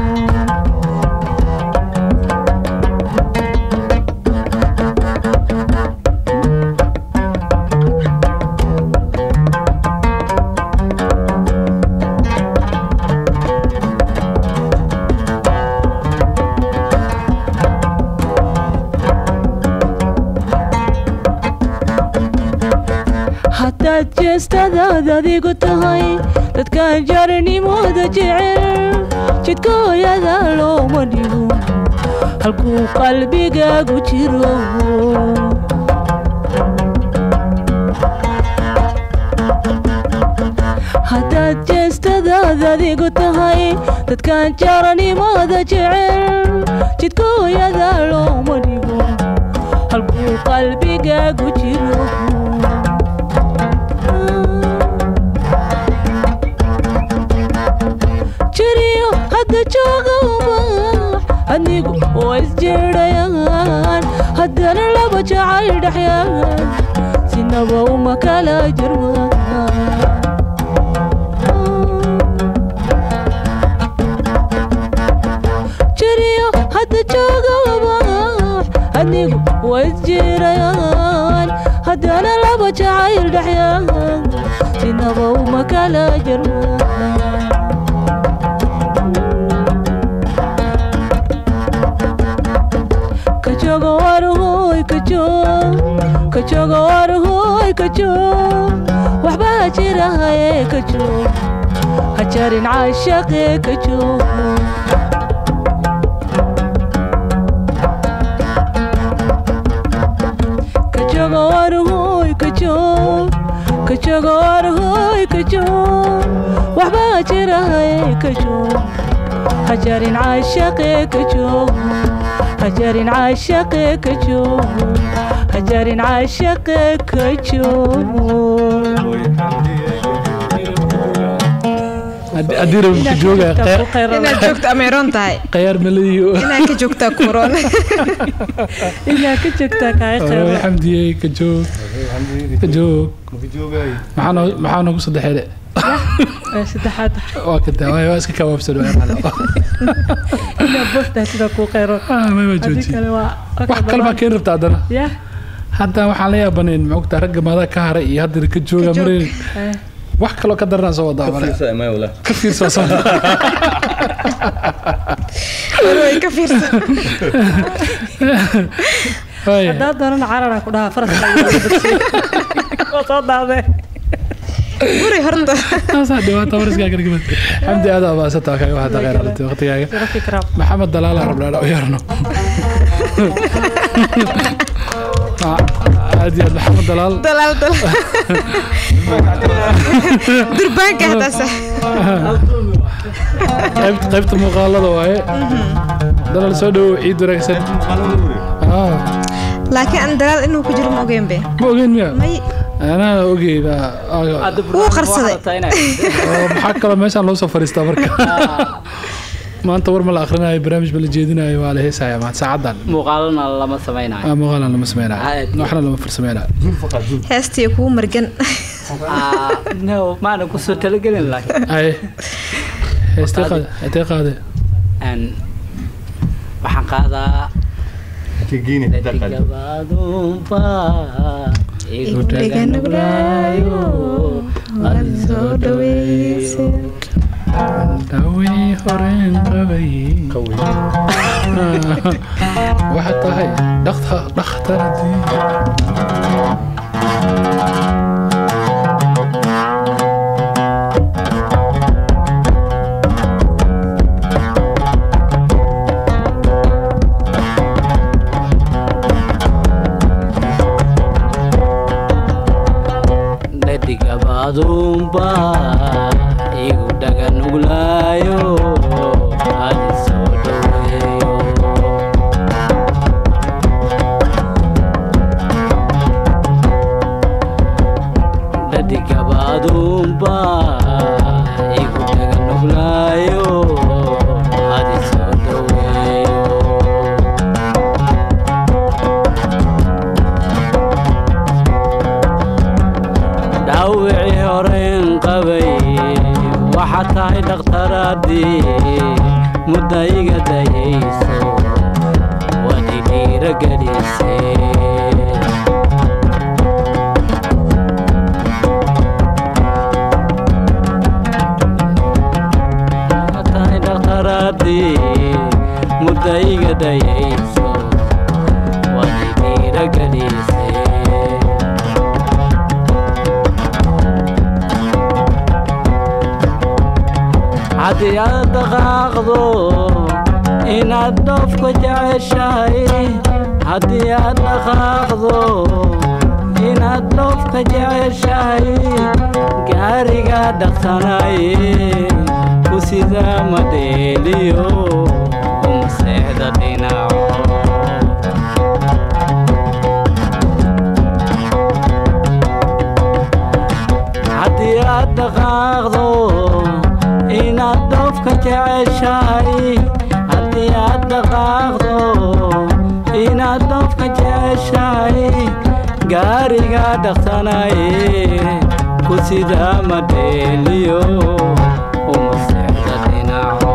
jeestada adigu tahay dadkaan jaranimooda jecel jidkooyada looma dhigo halkuu qalbigaagu jiro haddaad jeestadaad adigu tahay dadkaan jaranimooda jecel jidkooyada looma dhigo halkuu qalbigaagu jiro adigu oo isjeedhayaan haddana laba jacayl dhexyaan sinaba uma kala jirmaan jiriyo hadda jooga ubax adigu oo isjeedhayaan haddana laba jacayl dhexyaan sinaba uma kala jirmaan كجوغ وارهوي كجوغ كجوغ وارهوي كجوغ وحبا جرهي كجوغ هجرين عاشقي كجوغ كجوغ وارهوي كجوغ كجوغ وارهوي كجوغ وحبا جرهي كجوغ هجرين عاشقي كجوغ هجرين عاشقي كجوغ هجرين عاشقي كجوغ أدير كجوغ خير إنك جوكت أميرون تاي خير مليو إنك جوكت كورونا إنك جوكت كاي خير حمدي كجوغ كجوغ معانا معانا قصة دحيلة saddexaad waa kada way waa iska kawaabsan waa hada ina bosta sida ku qeyro ah ma ma jooji wax kalma keen rabtaa dana ya hadda waxaan la yaabaneen macogta ragga maada ka haray iyo hadda ka jooga mareen wax kale ka darna soo wadaa mara fiirsa ma wala ka fiirsa soo way ka fiirsa way hadda doona carara ku dhaha faraska oo soo daabay guri horta asaa dhibaata faraska gargabad xamdi aad baa sataa kaga waxa taqeer aragtay waqtigaaga maxamed dalaal rabnaa oo yarno عادي محمد دلال دلال دلال دربانك هذا صح قيبت قيبت مقالة واي دلال سودو عيد ركسد اه لكن أنا دلال إنه كجر موجين به موجين ميا أنا أوجي لا هو قرصة محكمة ماشان لو سفر استمرك ما أنت ور ملا آخرنا برنامج بلجيدنا وعلى هي ساعة ما ساعدنا مقالنا لما سمعنا آه مقالنا لما سمعنا نحن لما فرسمينا هستي يكون مرجن آه نو ما أنا كسر تلقين لك أي هستيقظ هستيقظ أن waxaan qaadaa kigini dadkabaadumba igu dhaganuglayo aad soo dhaweyso dhawi horeen qabay waxaad tahay dhakhtaradii adumba igu dhaganuglayo aad soo dhaweeyo dhadigaba adumba igu dhaganuglayo aad soo dhaweeyo dhawci horeen qabay waxaad tahay dhakhtaradii mudda iga dayayso waad i dhiiragelisay waxaad tahay dhakhtaradii mudda iga dayayso waad i dhiiragelisay haddii aad dhaqaaqdo inaad dhoofka jeceshahay haddii aad dhaqaaqdo inaad dhoofka jeceshahay gaariga dhaqsanaye ku sidaa ma dheeliyo uma seexda dhinaco haddii aad dhaqaaqdo inaad dhoofka jeceshahay haddii aad dhaqaaqdo inaad dhoofka jeceshahay gaariga dhaqsanaye ku sidaa ma dheeliyo uma seexda dhinaco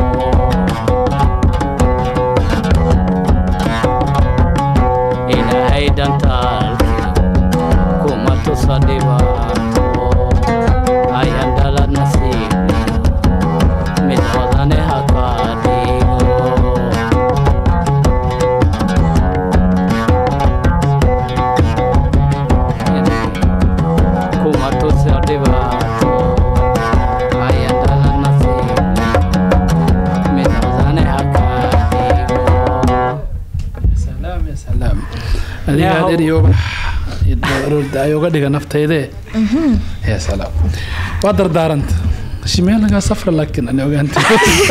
ilaahay dhantaalki kuma tusa dhibaato ayaan dhala nasiib mid hodane ha kaa dhigo kuma tusa dhibaato ayaan dhala nasiib mid hodane ha kaa dhigo salaam ya salaam adiga aad eriyo ay uga dhiga naftaydee ya salaam waa dardaaranta shimeel lagaa safra laakiin ani ogaantay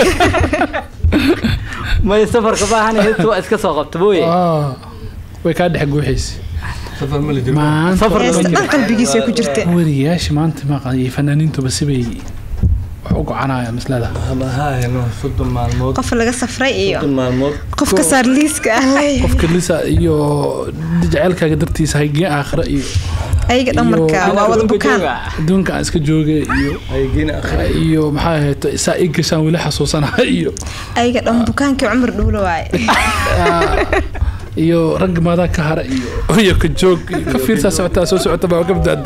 may safarka baahan heestu waa iska soo qabta booye way kaa dhex guuxaysa safar ma la jiro safar dhan qalbigiisa ku jirta wariyaasha maanta ma qadiyay fanaaniintuba sibay wax u gocanaya maslada ama haayno soddon maalmood qof laga safray iyo soddon maalmood qofka saar liiska ah qofka lisa iyo jaceylkaaga dartiisa haygeen aakhira iyo ayaga dhamarka waa wada bukaan adduunka aan iska joogay iyo haygeen aakhira iyo maxaa ahayd isaa ii gashaan weli xasuusanahay iyo ayaga dhan bukaankii cumar dhuulo waaye iyo rag maadaa ka hara iyo iyo ka joog ka fiirsaa socotaa soo socota baa ka badbaad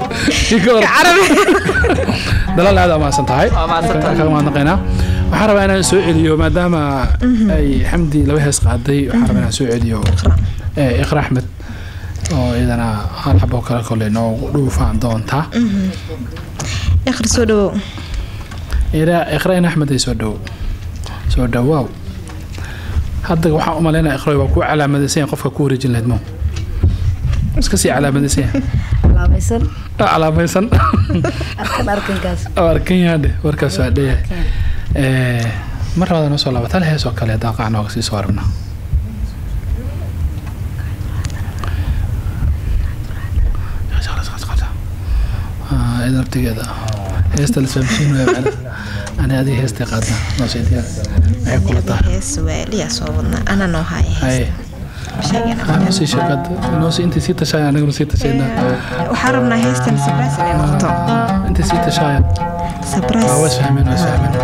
dalaal aad amaasan tahay kaga mahadnaqaynaa waxaan rabaa inaan soo celiyo maadaama ay xamdi laba hees qaaday waxaan rabaa inaan soo celiyo iqra axmed oo iyadana hal xabo kale kole noogu dhuufaan doontaa iqra soo dhawow iqra in axmed ay soo dhawow soo dhawaaw hadda waxaan u maleynayaa iqra waa ku calaamadaysan qofka ku wareejin lahayd mo iska sii calaamadaysan calaamaysan calaamaysan arkan arkankaas arkan yaade warkaas waa dheeyahay mar labaad noo soo laabata hal hees oo kale haddaan qac nooga sii soo aragna idan naftigeeda heesta la isfahamsiin waaya macna أنا هذه هي استقادنا نصيدي هي كلها هي سؤال يا صوبنا أنا نوهاي هاي أنا نسي شقد نسي أنت ستة شاي أنا نسي تسينا وحرمنا هي استن سبراس اللي نقطع أنت ستة شاي سبراس أوش فاهمين أوش فاهمين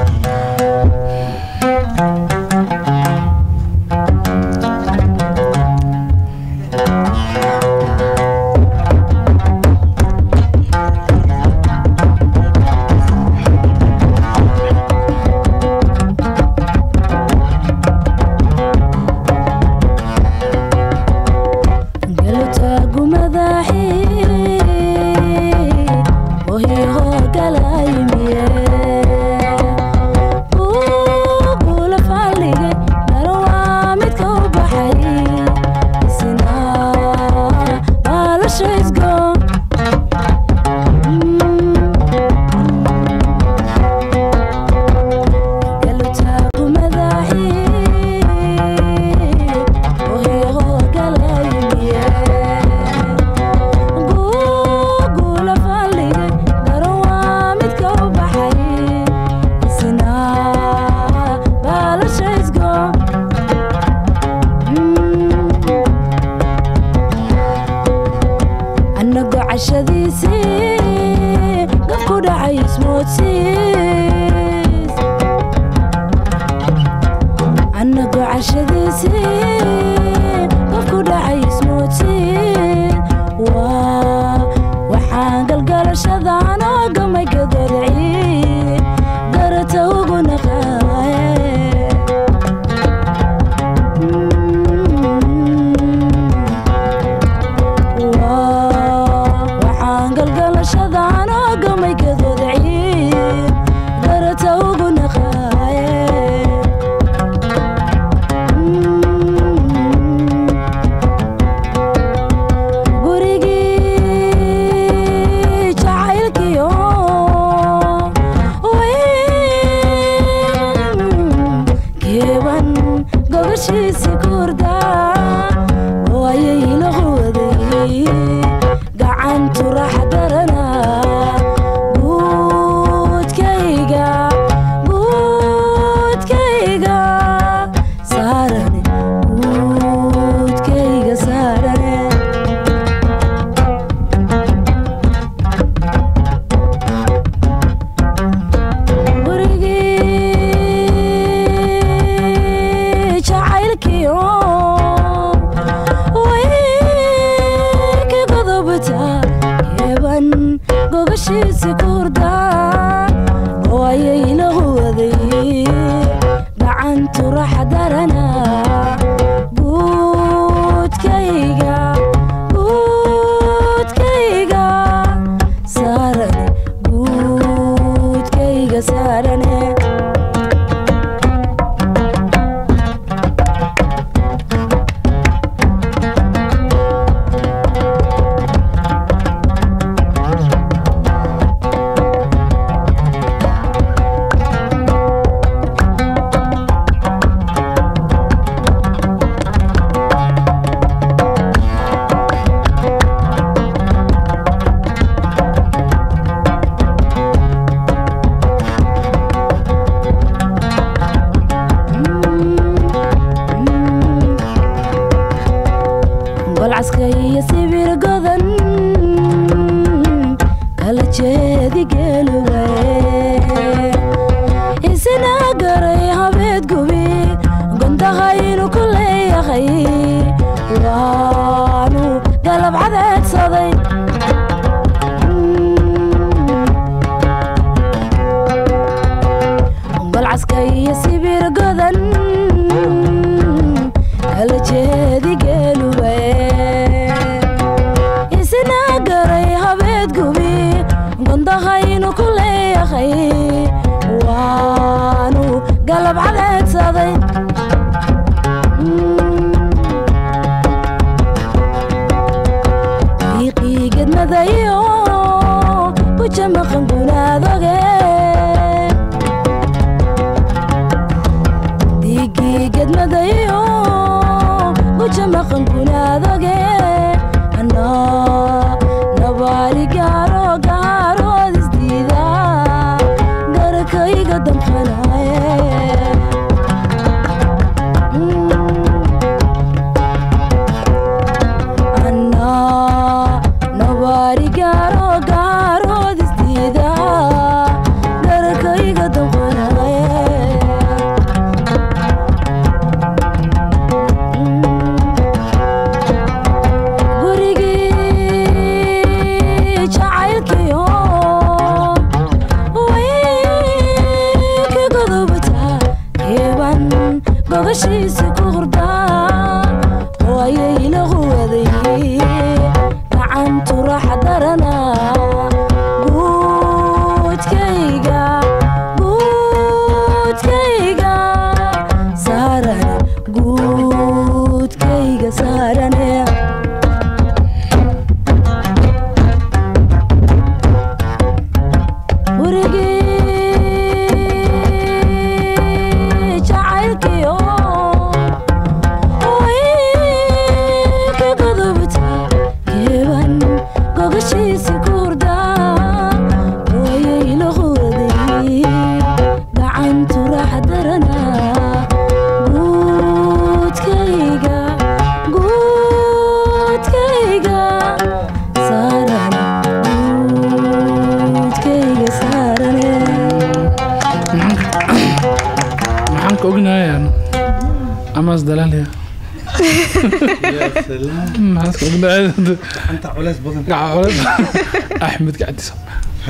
Nobody got a got all this. أنت علاس بدن علاس أحمد قاعد يسمع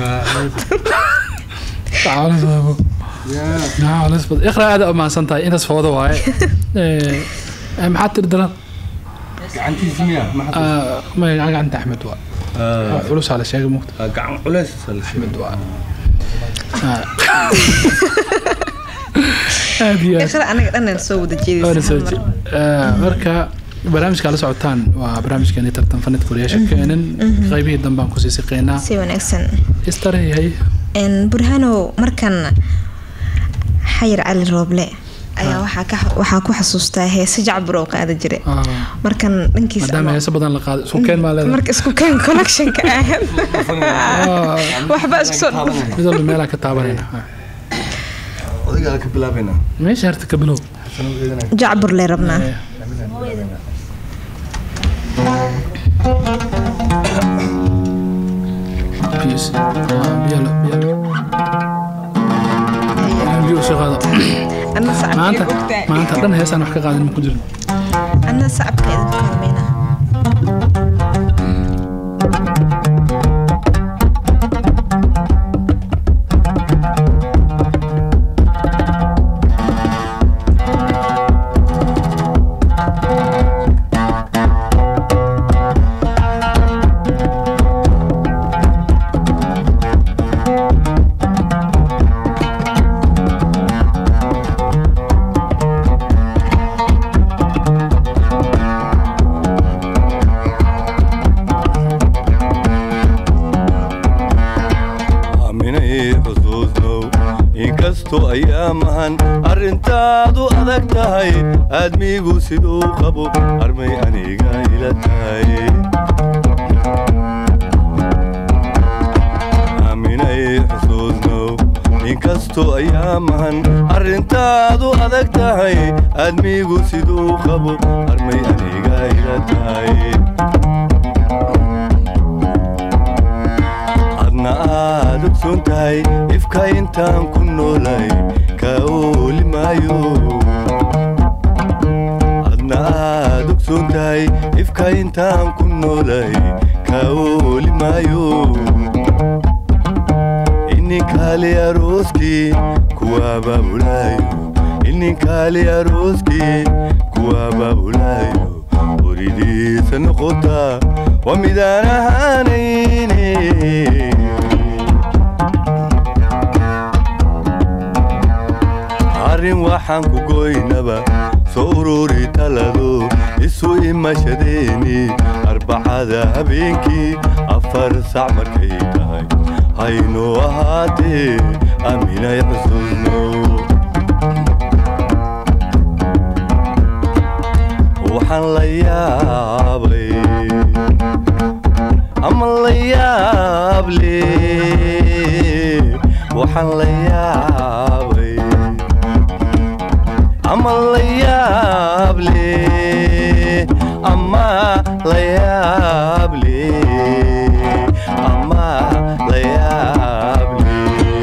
علاس بابا يا علاس بدن اقرأ هذا ما سنتاي أنت سفوضة واي محاتر درا عندي زمية ما ما يعني عند أحمد واي فلوس على شيء مكت قاعد علاس أحمد واي هذه اقرأ أنا أنا نسوي الجديد أنا نسوي مركا برنامج كلا سعودان وبرنامج كان يترتم فنت كوريا شكلن غيبي الدنبان كوسي سقينا سوى نكسن استري هي إن برهانو مركن حير على الروبلة أيوة وحكا وحكوا حسوسته هي سجع بروق هذا جري مركن نكيس مدام هي سبضان لقاد سكان ماله مركز سكان كولكشن كأهل وحباش صوت بدل الميلا كتابنا وذيك على كبلابنا ما شرط كبلو جعبر لي ربنا بيس بيلا بيلا بيو شغالة أنا صعب ما أنت ما أنت أنا هسه أنا أحكي قاعد المكجر أنا صعب كذا كلمينا أيامهن أرنتادو أذكتهاي أدميغو سيدو قبو أرمي أنيغا إلتهاي آمين أي حسوزنو إنكستو أيامهن أرنتادو أذكتهاي أدميغو سيدو قبو أرمي أنيغا إلتهاي أدنا سنتاي إفكا إنتان كنولاي كاولي مايو أدنا دوك سنتاي إفكا إنتان كنولاي كاولي مايو إني كالي أروسكي كوا بابولايو إني كالي أروسكي كوا بابولايو أريدي سنقطة ومدانا هانيني arrin waxaan ku goynaba soo ururi talado isu imashadeeni arbacada habeenkii afar sac markay tahay haynoo ahaatee aaminay xusuusno waxaan la yaabay ama la yaable waxaan la yaabay ama la yaable ama la yaable ama la yaable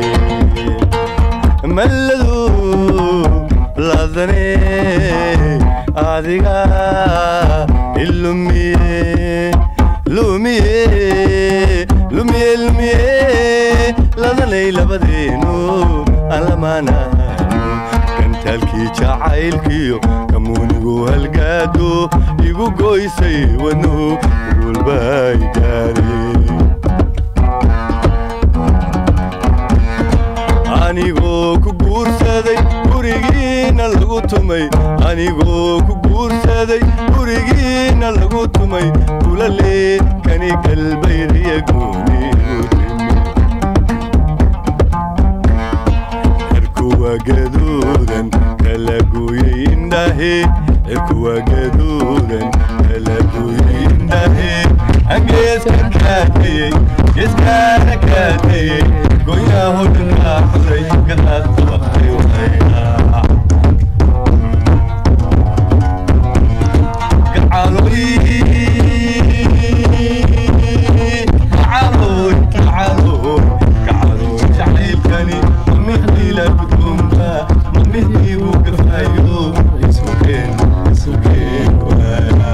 maladu ladane adiga illumiye lumiye lumiye lumiye ladane labadeenu alamaanaanu kantalkii jacaylkiyo kamuunigu halgaado igu goysay wadnu gulbay gaari anigoo ku guursaday gurigiina lagu tumay anigoo ku guursaday gurigiina lagu tumay kulale kani galbay riyagooni erkuwa gaduudan kala gooyay indhahe erkuwa gaduudan kala gooyay indhahe angeeska kaatayey geeskaana kaatayey goyaa hodhanka xuday gadaad qabaqtay waxayna gacaloy gacaloy gacaloy gacaloy jacaylkani mamihii la guddoonka mamihii uu gafayo isukeen isukeen waaya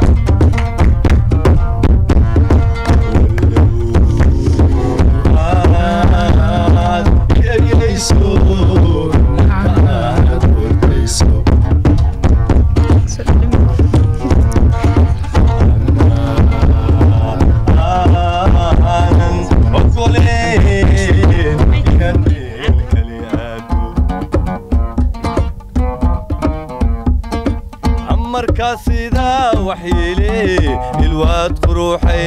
markaa sidaa waxyeele ilwaad quruuxay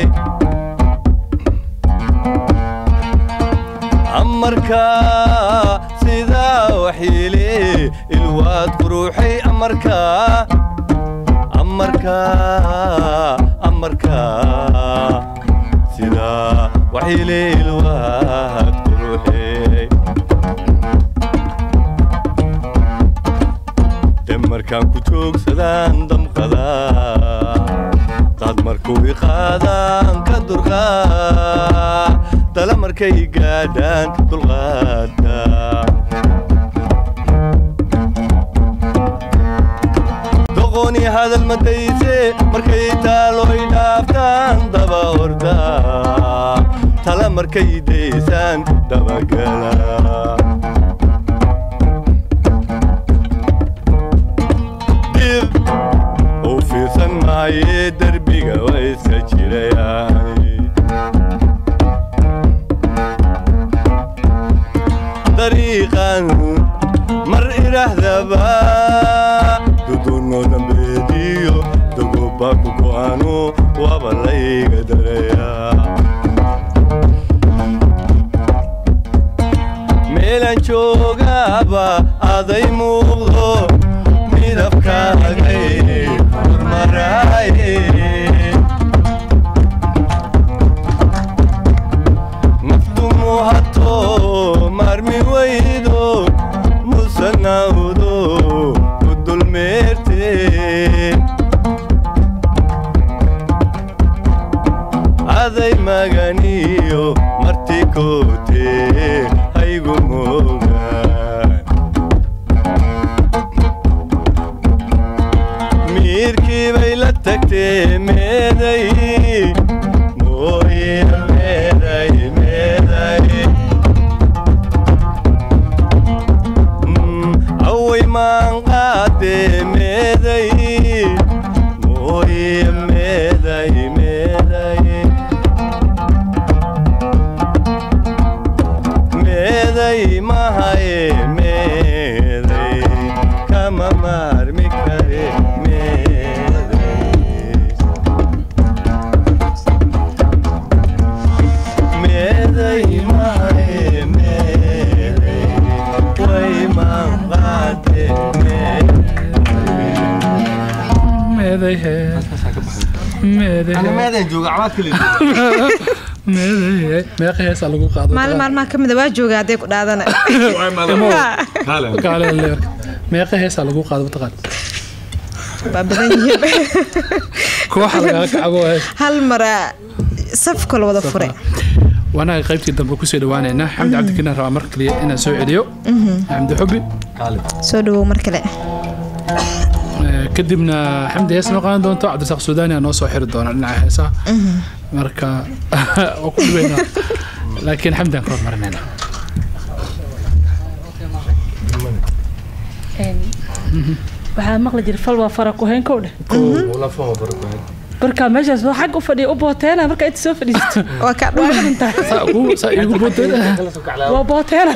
amarkaa sidaa waxyeele ilwaad quruuxay amarkaa amarkaa amarkaa sidaa waxyeele ilwaad quruuxay markaan ku joogsadaan damqadaa dad markuu iqaadaan ka durqaa tala markay gaadhaan dulqaada doqoni hadal madayse markay taaloy dhaaftaan daba ordaa tala markay daysaan dabagala وفيصن معي دربي جوايز كتيرة يعني طريقا مرئي رهذبا دودونو دمبيديو دوغو باكو كوانو وابالي قدريا ميلان شوغابا عضي موغو midabkaagay hormaraaye naftu muhato marmi waydo musanawdo ku dulmeerte aday maganiyo martikoote haygu moogaan mirkii bay la tagtee meeday mooye meeday meeday away maan qaadee meeday mooye meeday meeday meeday mahaye meeday kama maarmi kare meeday أنا ماذا جوع عماد كل meeqa heesa lagu qaado maalin maalmaha kamid waa joogaa hadday ku dhaadana meeqa heesa lagu qaado mataqaan babadan yihiin kooxa laga kacabo hal mara safka la wada furay وانا قيبتي دمبو كسي دواanayna حمد عبد الكريم راه mar kaliya inaan soo celiyo حمد حبي soo dhawo mar kale kadibna حمد hees noo qaadan doonto عبد الرزاق سوداني noo soo xiri doona dhinaca heesa marka oo ku dhaweyna laakiin حمد aan kor marnayna waxaa maqla jir fal waa fara ku heen kowdhe wala fama fara ku heen barka meeshaas waa xag u fadhiyo u booteena marka inta soo fadhiisto waa ka dhawaaninta saagu saa igu booteena waa booteena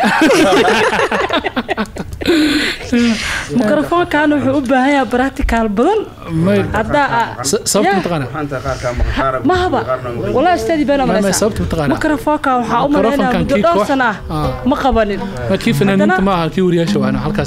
mikrofoonkan wuxuu u baahan yahay practical badan hadda sababta taqana ma haba wala istaadi bana ma sababta taqana mikrofoonka waxa u maleynaa muddo dhowr sano ah ma qabanin ma kii fanaaniinta ma aha kii wariyaasha waana halkaas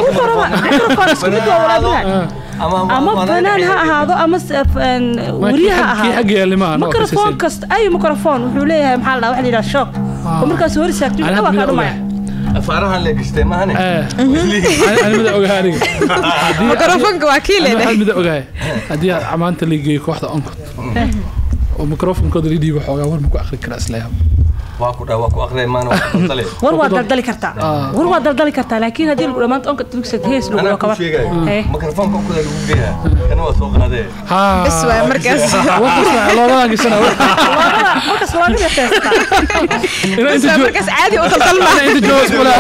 ama fanaan ha ahaado ama wariyaha ahaado mikrofoon kasta ay mikrofoon wuxuu leeyahay maxaa la wax la yiraahdo shock markaas hor istaagtay waa ka dhumaya فارها اللي قشتي ما هني أنا مدة أوجهاني ميكروفونك وكيل أنا مدة أوجهاني هدي عمانت اللي جي كواحدة أنكت وميكروفون كده يدي بحاجة ور مكو آخر كلاس لها واكو دا واكو آخر ما أنا طلع ور وادر دلي كرتا ور وادر دلي كرتا لكن هدي لما أنت أنكت تمسك هيس لو أنا كل شيء جاي ميكروفون كم كده يقول بيها أنا وسوق هذا ها بس مركز وقت الله ما قصنا مركز واجد يتستا بس مركز عادي وطلع أنت جوز ولا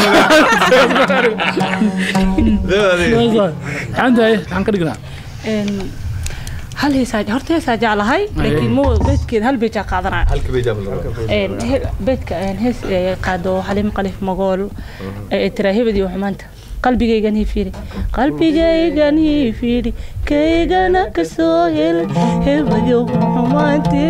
عندها إيه عن كده قلنا هل هي ساج هرتي ساج على هاي لكن مو بيت كده هل بيجا قادرنا هل كبيجا بالله بيت كان هس قادو حليم قليف مقول ترى بدي وحمانت قلبي جاني فيري قلبي جاني فيري كي جانا كسوهل هبدي وحمانتي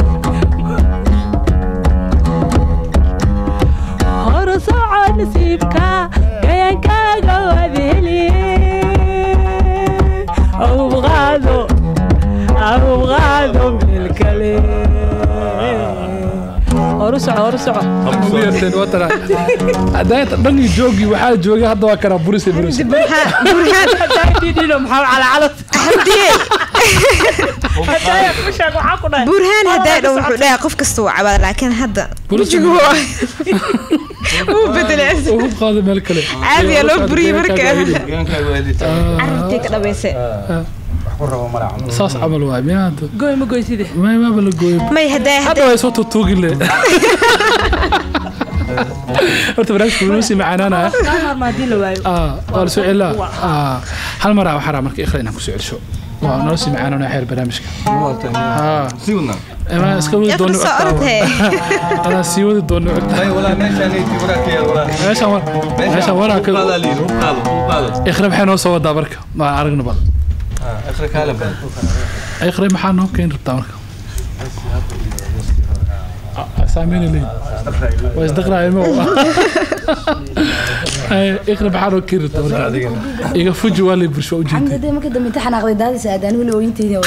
نسيبك أبغى بالكلي ورسع ورسع ويرتين وترى هداية دني جوجي وحال جوجي هذا وكرا بوريس بوريس برهان برهان دينهم محاول على علط هدايا مش هقول برهان هدايا وحول لا قف كستوى عباد لكن هذا بوريس هو بدل اسم هو قادم هالكلام عادي لو بري مركا عرفتك دبيسه صاص عمل واي ما قوي ما قوي سيدي ما ما بلا قوي ما يهدايا هذا صوت التوق اللي أنت برنامج كونوسي معنا أنا ما دين لواي آه قال سؤال لا آه هل مرة وحرام مركي إخرينا كسؤال شو ونوسي معنا أنا حير برنامجك آه سيونا أنا اسكوي دونو أنا سيودي دونو أي ولا ماشي أنا تبرك يا ولا ماشي ورا ماشي ورا كل هذا لي هذا إخرب حين وصل دابرك ما عرقنا بقى اخرك هلا بقى اخري maxaa noo keen rabtaa marka saameyn leey waa isdaqraay ma ay اخري maxaa noo keen rabtaa marka iga fuji wali bulsho u jeeday عندي marka dambe imtixaan aqday daadis aadaan wali ooyinteeda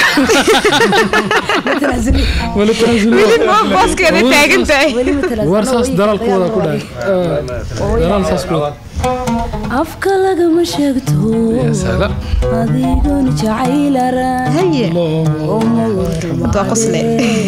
wala wali booskeeda taagan tahay warsaas dalaalkooda ku dhaay dalaal saas ku afka lagama sheegto adigoon jacaylara haye waa qosle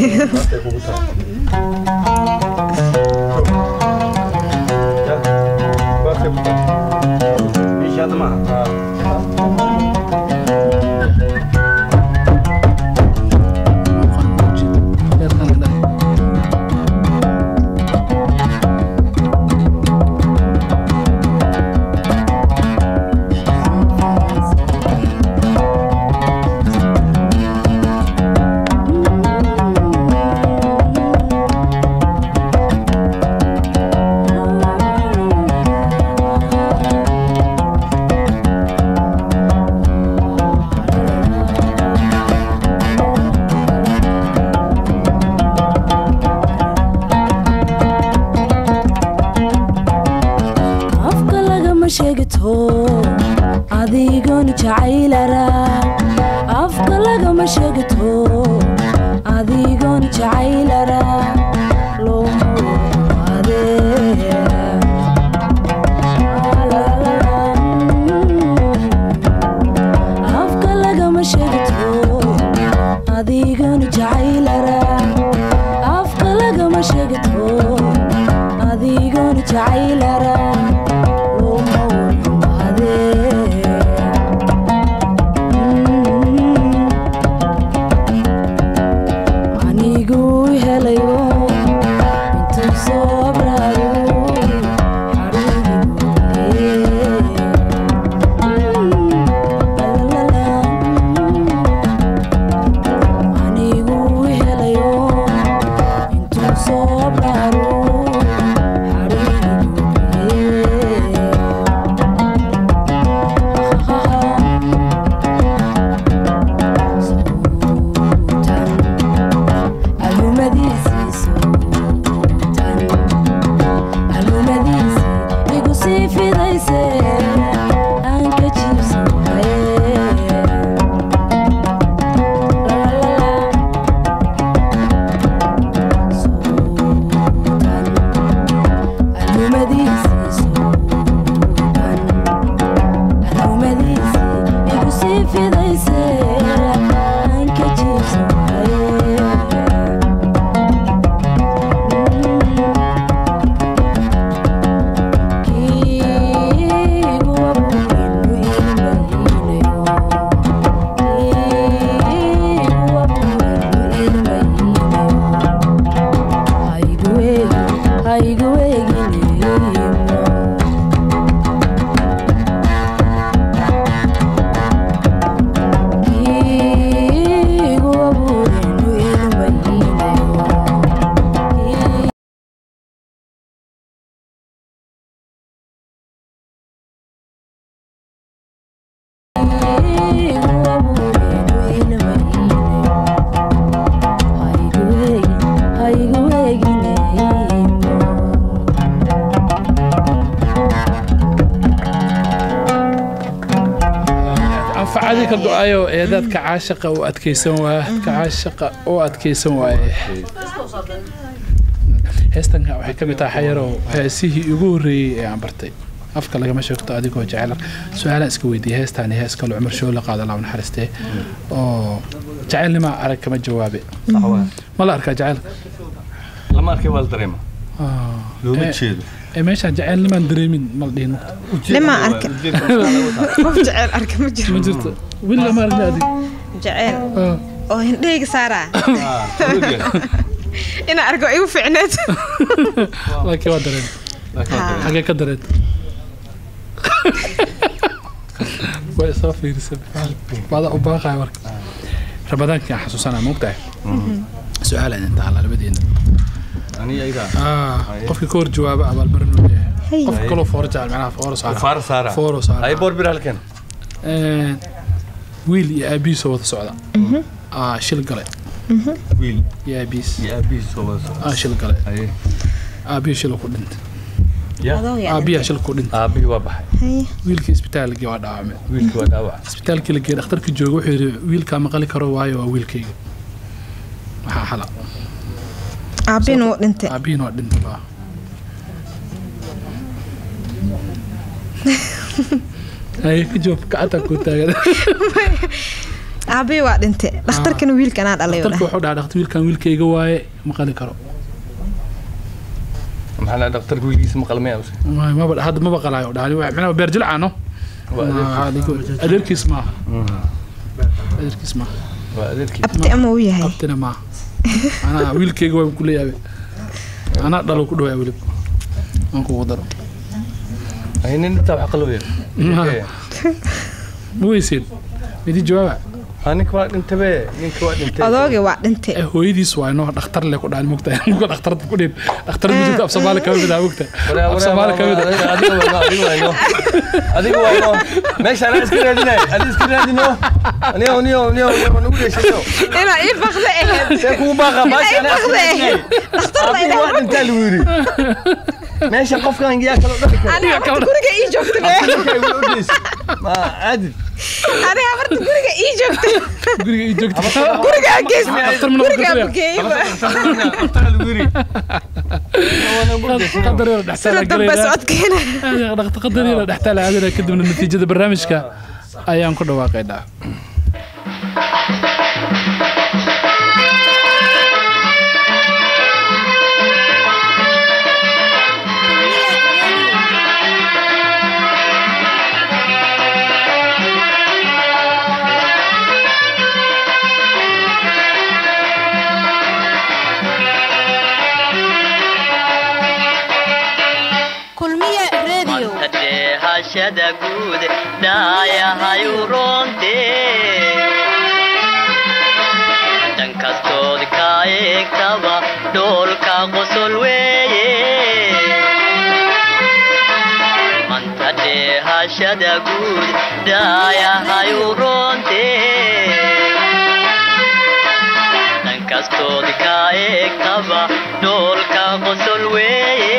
adigoon jacaylara afka lagama sheegto adigoon jacaylara loomade afka lagama sheegto adigoon jacaylara afka lagama sheegto adigoon jacaylara adiga ka go'ayo eedaadka caashaqa oo adkeysan waa ka caashaqa oo adkeysan waa heestan waxay ka mid tahay xayaro heesihii ugu horeeyay ee aan bartay afka lagama sheegto adigoo jecel su'aalaha iska weydiiyay heestan hees kale Umar Shoole qaada la naxariistay oo jecelnima arag kama jawaabe ma la arkaa jecel lama arkay wal dareema ah loo jeedo ee meesha jecelnima dareemin ma dhihin lama arka qof jecel arka ma jiro ma jirto willa ma arka adig jecel oo hindheega saara ina arko igu ficneed laakiin waa dareen xagee ka dareed way soo fiirsay baada u baaqay marka rabadaanka xasuusana moogtahay su'aal aan inta la badeena ani ayda ah qofka koor jawaab abaal baran u yahay qof kale forja macnaha fooro saara fooro saara fooro saara ay boor bir halkan ee wiil iyo abi soo wada socda ah shil galay wiil iyo abi iyo abi soo wada socda ah shil galay ay abi shil ku dhintay abi shil ku dhintay abi waa baxay wiilkii isbitaalka waa dhaawacmay wiilkii waa dhaawac isbitaalka la geeyay dhakhtarka jooga wuxuu yiri wiilka ma qali karo waayo waa wiilkayga waxa xala abin oo dhintay abin oo dhintay ba ay ka joog ka ata ku taagan abi waa dhintay dhakhtarkana wiilkana dhalay dhakhtarku wuxuu dhahay dhakhtar wiilkan wiilkayga waaye ma qali karo maxaa dhakhtarku wiilkiisa ma qalmay awse ma ma hadda ma baqalayo dhaali wax macna beer jilcaano adeerkiis ma adeerkiis ma waa adeerkiis abti ama uu yahay abtina ma ana wiilkayga waa ku leeyahay ana dhalo ku dhawaay wili aan ku wadaro ay nin taa wax qalooyo muuysin midi jawaab anik waa dhintabe ninka waa dhintay adooge waa dhintay ee hooyadiis waa inoo dhakhtar le ku dhaal mugtay ku dhakhtar ku dhin dhakhtar mid af Soomaali ka mid ah mugtay af Soomaali ka mid ah adiga waa adiga waa inoo adiga waa inoo meesha aan iska raadinay adiga iska raadino aniyo aniyo aniyo wana u dhashayo ina ii baqle ahayd see ku baqa baasha ana dhakhtar la ina waa dhintay lu yiri meesha qofkan yaa kala dhaqi karo aniga guriga ii joogtay ma adil aniga abarta guriga ii joogtay guriga ii joogtay guriga gees dhakhtar min guriga geeyba dhakhtar lu yiri qadar yar dhaxtala galay bas codkeena dhakhtar qadar yar dhaxtala aadana kadibna natiijada barnaamijka ayaan ku dhawaaqaynaa shada guud dhaayahay u roonte dankastood ka eegtaba dhoolka qosol weeye manta dheehashada guud dhaayahay u roonte dankastood ka eegtaba dhoolka qosol weeye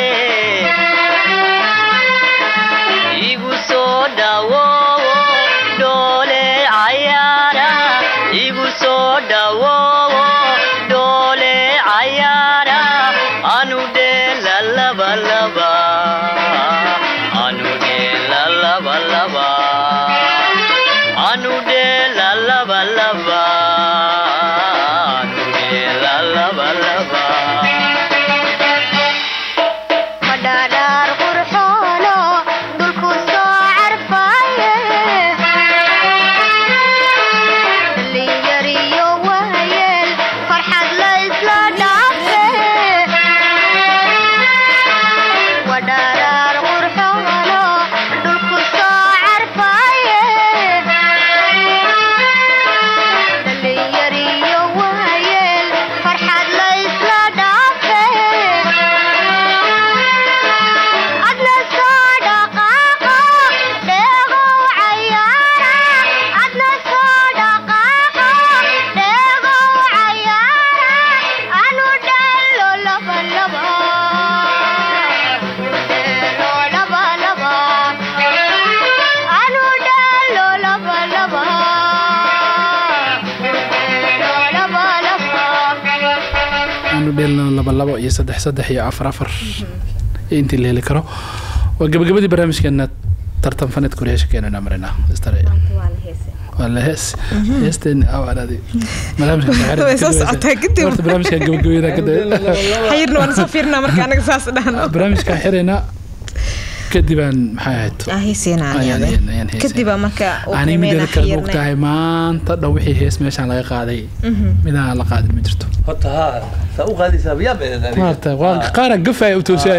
aanu dheelno laba labo iyo saddex saddex iyo afar afar intii la heli karo waa gabagabadii barnaamijkeena tartan faneed kuriyaasha keenana marina istare wala hees heesteen aw aadi barnaamijka xiriir soo socota kadib horta barnaamijka gabagabada kadib xiriirna waan soo fiirnaa marka anaga saas dhahno barnaamijka xiriirna kadib aan maxay ahayd ah heeseenaan kadib marka ani mid kale moogtahay maanta dhow wixii hees meeshaan laga qaaday midaan la qaadin ma jirto horta ha sa u qaadaysaa biyaa been maanta waa qaran gafay u toosay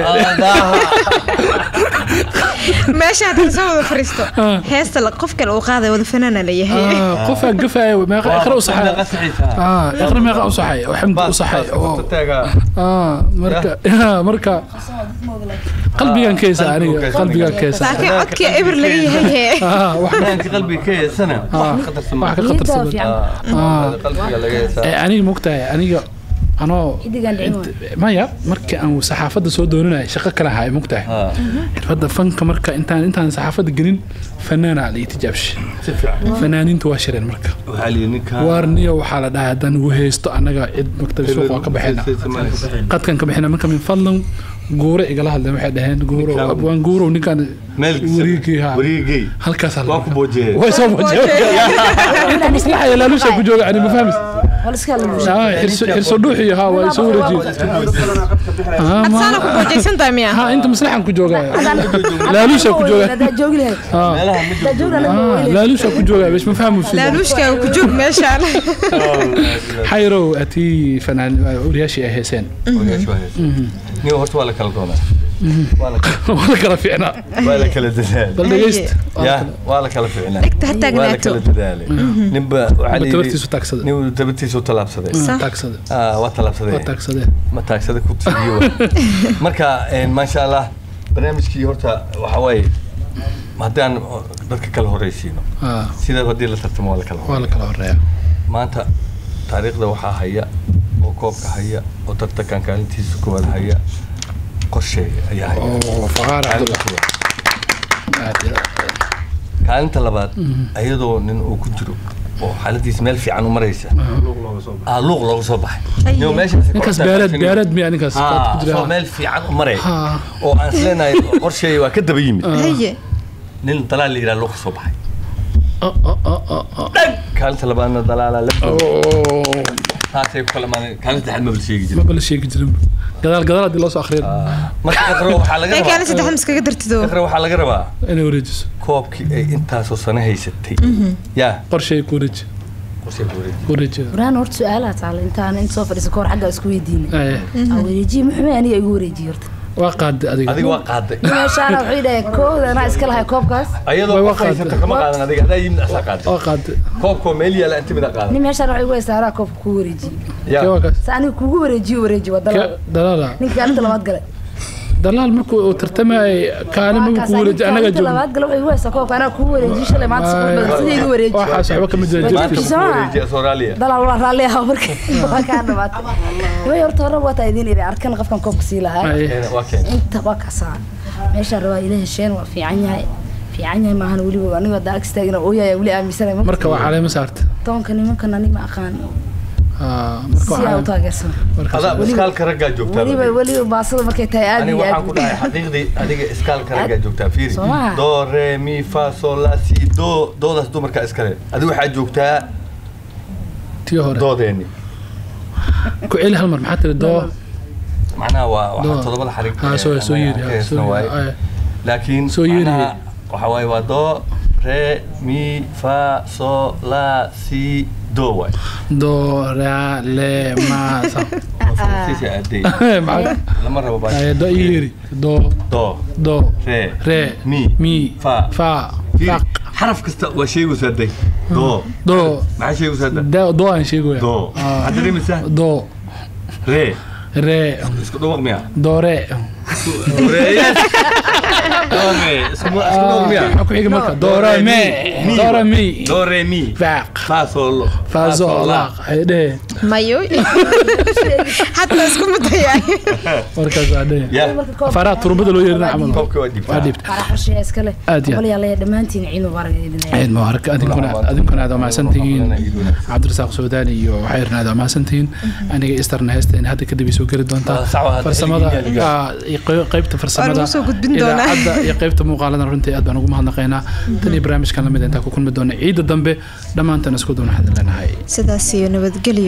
meesha hadda soo wada fariisto heesta la qof kale uu qaaday wada fanaan la yahay qof gafay ma iqra u saxay ah iqra ma u saxay waxamd u saxay ah marka marka qalbigan keesa aniga qalbiga keesa laakiin codkii eber laga yahay ah waxaan qalbiga keesana wax qadar sama wax qadar sama ah qalbiga laga yeesa aniga moogtahay aniga anoo maya markii aan saxaafadda soo dooninay shaqo kala haay moogtahay xirfadda fanka marka intaan intaan saxaafadda gelin fanaana la itijaabsh fanaanintu waa shireen marka warniyo waxaa la dhahaa haddaan ugu haysto annaga cid maktab suuqa ka baxayna qadkan ka baxayna marka min fadlan guure igala hadleen waxay dhaheen guuro abwaan guuro ninkan wariigii ha wariigii halkaas waa ku boojiyay way soo boojiyay maslaxa ila lusha ku jooga ani ma fahmis aa xirso xirso dhuuxi ha way soo wareejiyay ah ma sana ku boojiysan taamiya ha inta maslaxan ku jooga la lusha ku jooga hada joogi lahayd ha jooga la lusha ku jooga bas ma fahmo la lushka ku joog meeshaan xayro ati fanaan uriyaashi ahaysan niyo horta wala kala doona wala wala kala fiicna wala kala dadaal bal dhageyst ya wala kala fiicna dhigta hatta wala kala dadaal nimba waxa tabtiisu taagsaday niyo tabtiisu talaabsaday taagsaday ah waa talaabsaday waa taagsaday ma taagsaday ku tiyo marka een ma sha Allah barnaamijkii horta waxa way maadaan dadka kala horeysiino sida wadii la tartamo wala kala wala kala horeeya maanta taariikhda waxa haya oo koobka haya oo tartankan kaalintiisa koowaad haya qorshe ayaa haya oo faqaar kaalinta labaad ayadoo nin uu ku jiro oo xaaladiis meel fiican u maraysa ah luuq looga soo baxay niyo meesha ninkaas beerad beerad mi ninkaas ku jira meel fiican u maray oo aan isleenahay qorshe waa ka daba yimid nin dalaal la yiraahdo luuq soo baxay kaalinta labaadna dalaala la taasay ku kala maanay kaalinta xad ma bal sheegi jirin ma bal sheegi jirin gadaal gadaal hadii loo soo akhriyo marka iqra waxa laga rabaa kaalinta saddex miska ka dartido iqra waxa laga rabaa inay wareejiso koobkii ay intaas oo sano haysatay ya qorshe ku wareeji qorshe ku wareeji wareeji buraan horta su'aalaha taala intaan in soo fadhiiso koor xagga isku weydiinay wareeji muxuu aniga igu wareeji horta waa qaaday adiga adiga waa qaaday meeshaan wuxuu yidhi kooda ana iska lahay koobkaas ayadoo waa qaaday kama qaadan adiga adaa yimid asaa qaaday waa qaaday koobko meel yaala inta mid qaaday nin meeshaan wuxuu igu heystaa koobka ku wareeji yaa saani kugu wareeji wareeji wadala dalala ninka kaalinta labaad galay dalaal markuu uu tartamay kaalmo ku wareeji anaga joog labaad galay wuxuu igu heystaa koobka ana ku wareeji shalay maanta soo badan sidii igu wareeji waxa saxba kamid ah jirkiisa wareeji Soomaaliya dalaal waa raali ah marka waa ka dhawaatay way horta hore waa taa idin iri arkan qofkan koobka sii lahaa waa keen inta waa ka saa meesha rabaa ilaahay hesheen waa fiican yahay fiican yahay maahan waliba aniga daa agstaagna oo yahay wali aaminsanay marka waa caleema saarta toonka nimankan aniga ma aqaan ah marka waa taageersan hada iskaalka ragga joogtaa waliba waliba baasada markay tahay aad iyo aad waxaan ku dhahay xaqiiqdii adiga iskaalka ragga joogtaa fiiri do re mi fa sol la si do doodas dumarka iskale adiga waxa joogtaa tii hore doodeeni ku celi hal mar maxaa tiri doo macnaha waa waxa todobada xarig ha soo soo yiri laakiin soo yiri waxa way waa do re mi fa sol la si do way do ra le ma sa si si adi lama rabo baa ay do yiri do do do re re mi mi fa fa fa حرف كستا وشيء وسدي دو دو مع شيء وسدي دو دو عن شيء ويا دو هذا مسا دو ري ري اسكو دو ميا دو ري دو ري دو مي اسمو اسكو دو ميا حكو حاجه مركه دو ري مي دو ري مي دو ري مي فاق فا سول فا سول لا هيدي mayo hatta isku mudaya markaas aadaya faraad turbada loo yeerna camal waa dhibta qarashaya iskale wali yalla dhamaantiin ciid mubarak ciid mubarak adinkuna adinkuna aad ma santiin Cabdirasaaq Suudaani iyo waxayna aad ma santiin aniga istarna heesteen hadda kadib soo gari doonta farsamada qaybta farsamada hadda iyo qaybta muuqaalada runtii aad baan ugu mahadnaqaynaa tan barnaamijkan lamid inta ku kulmi doona ciid dambe dhamaantan isku doona hadalanahay sidaas iyo nabadgelyo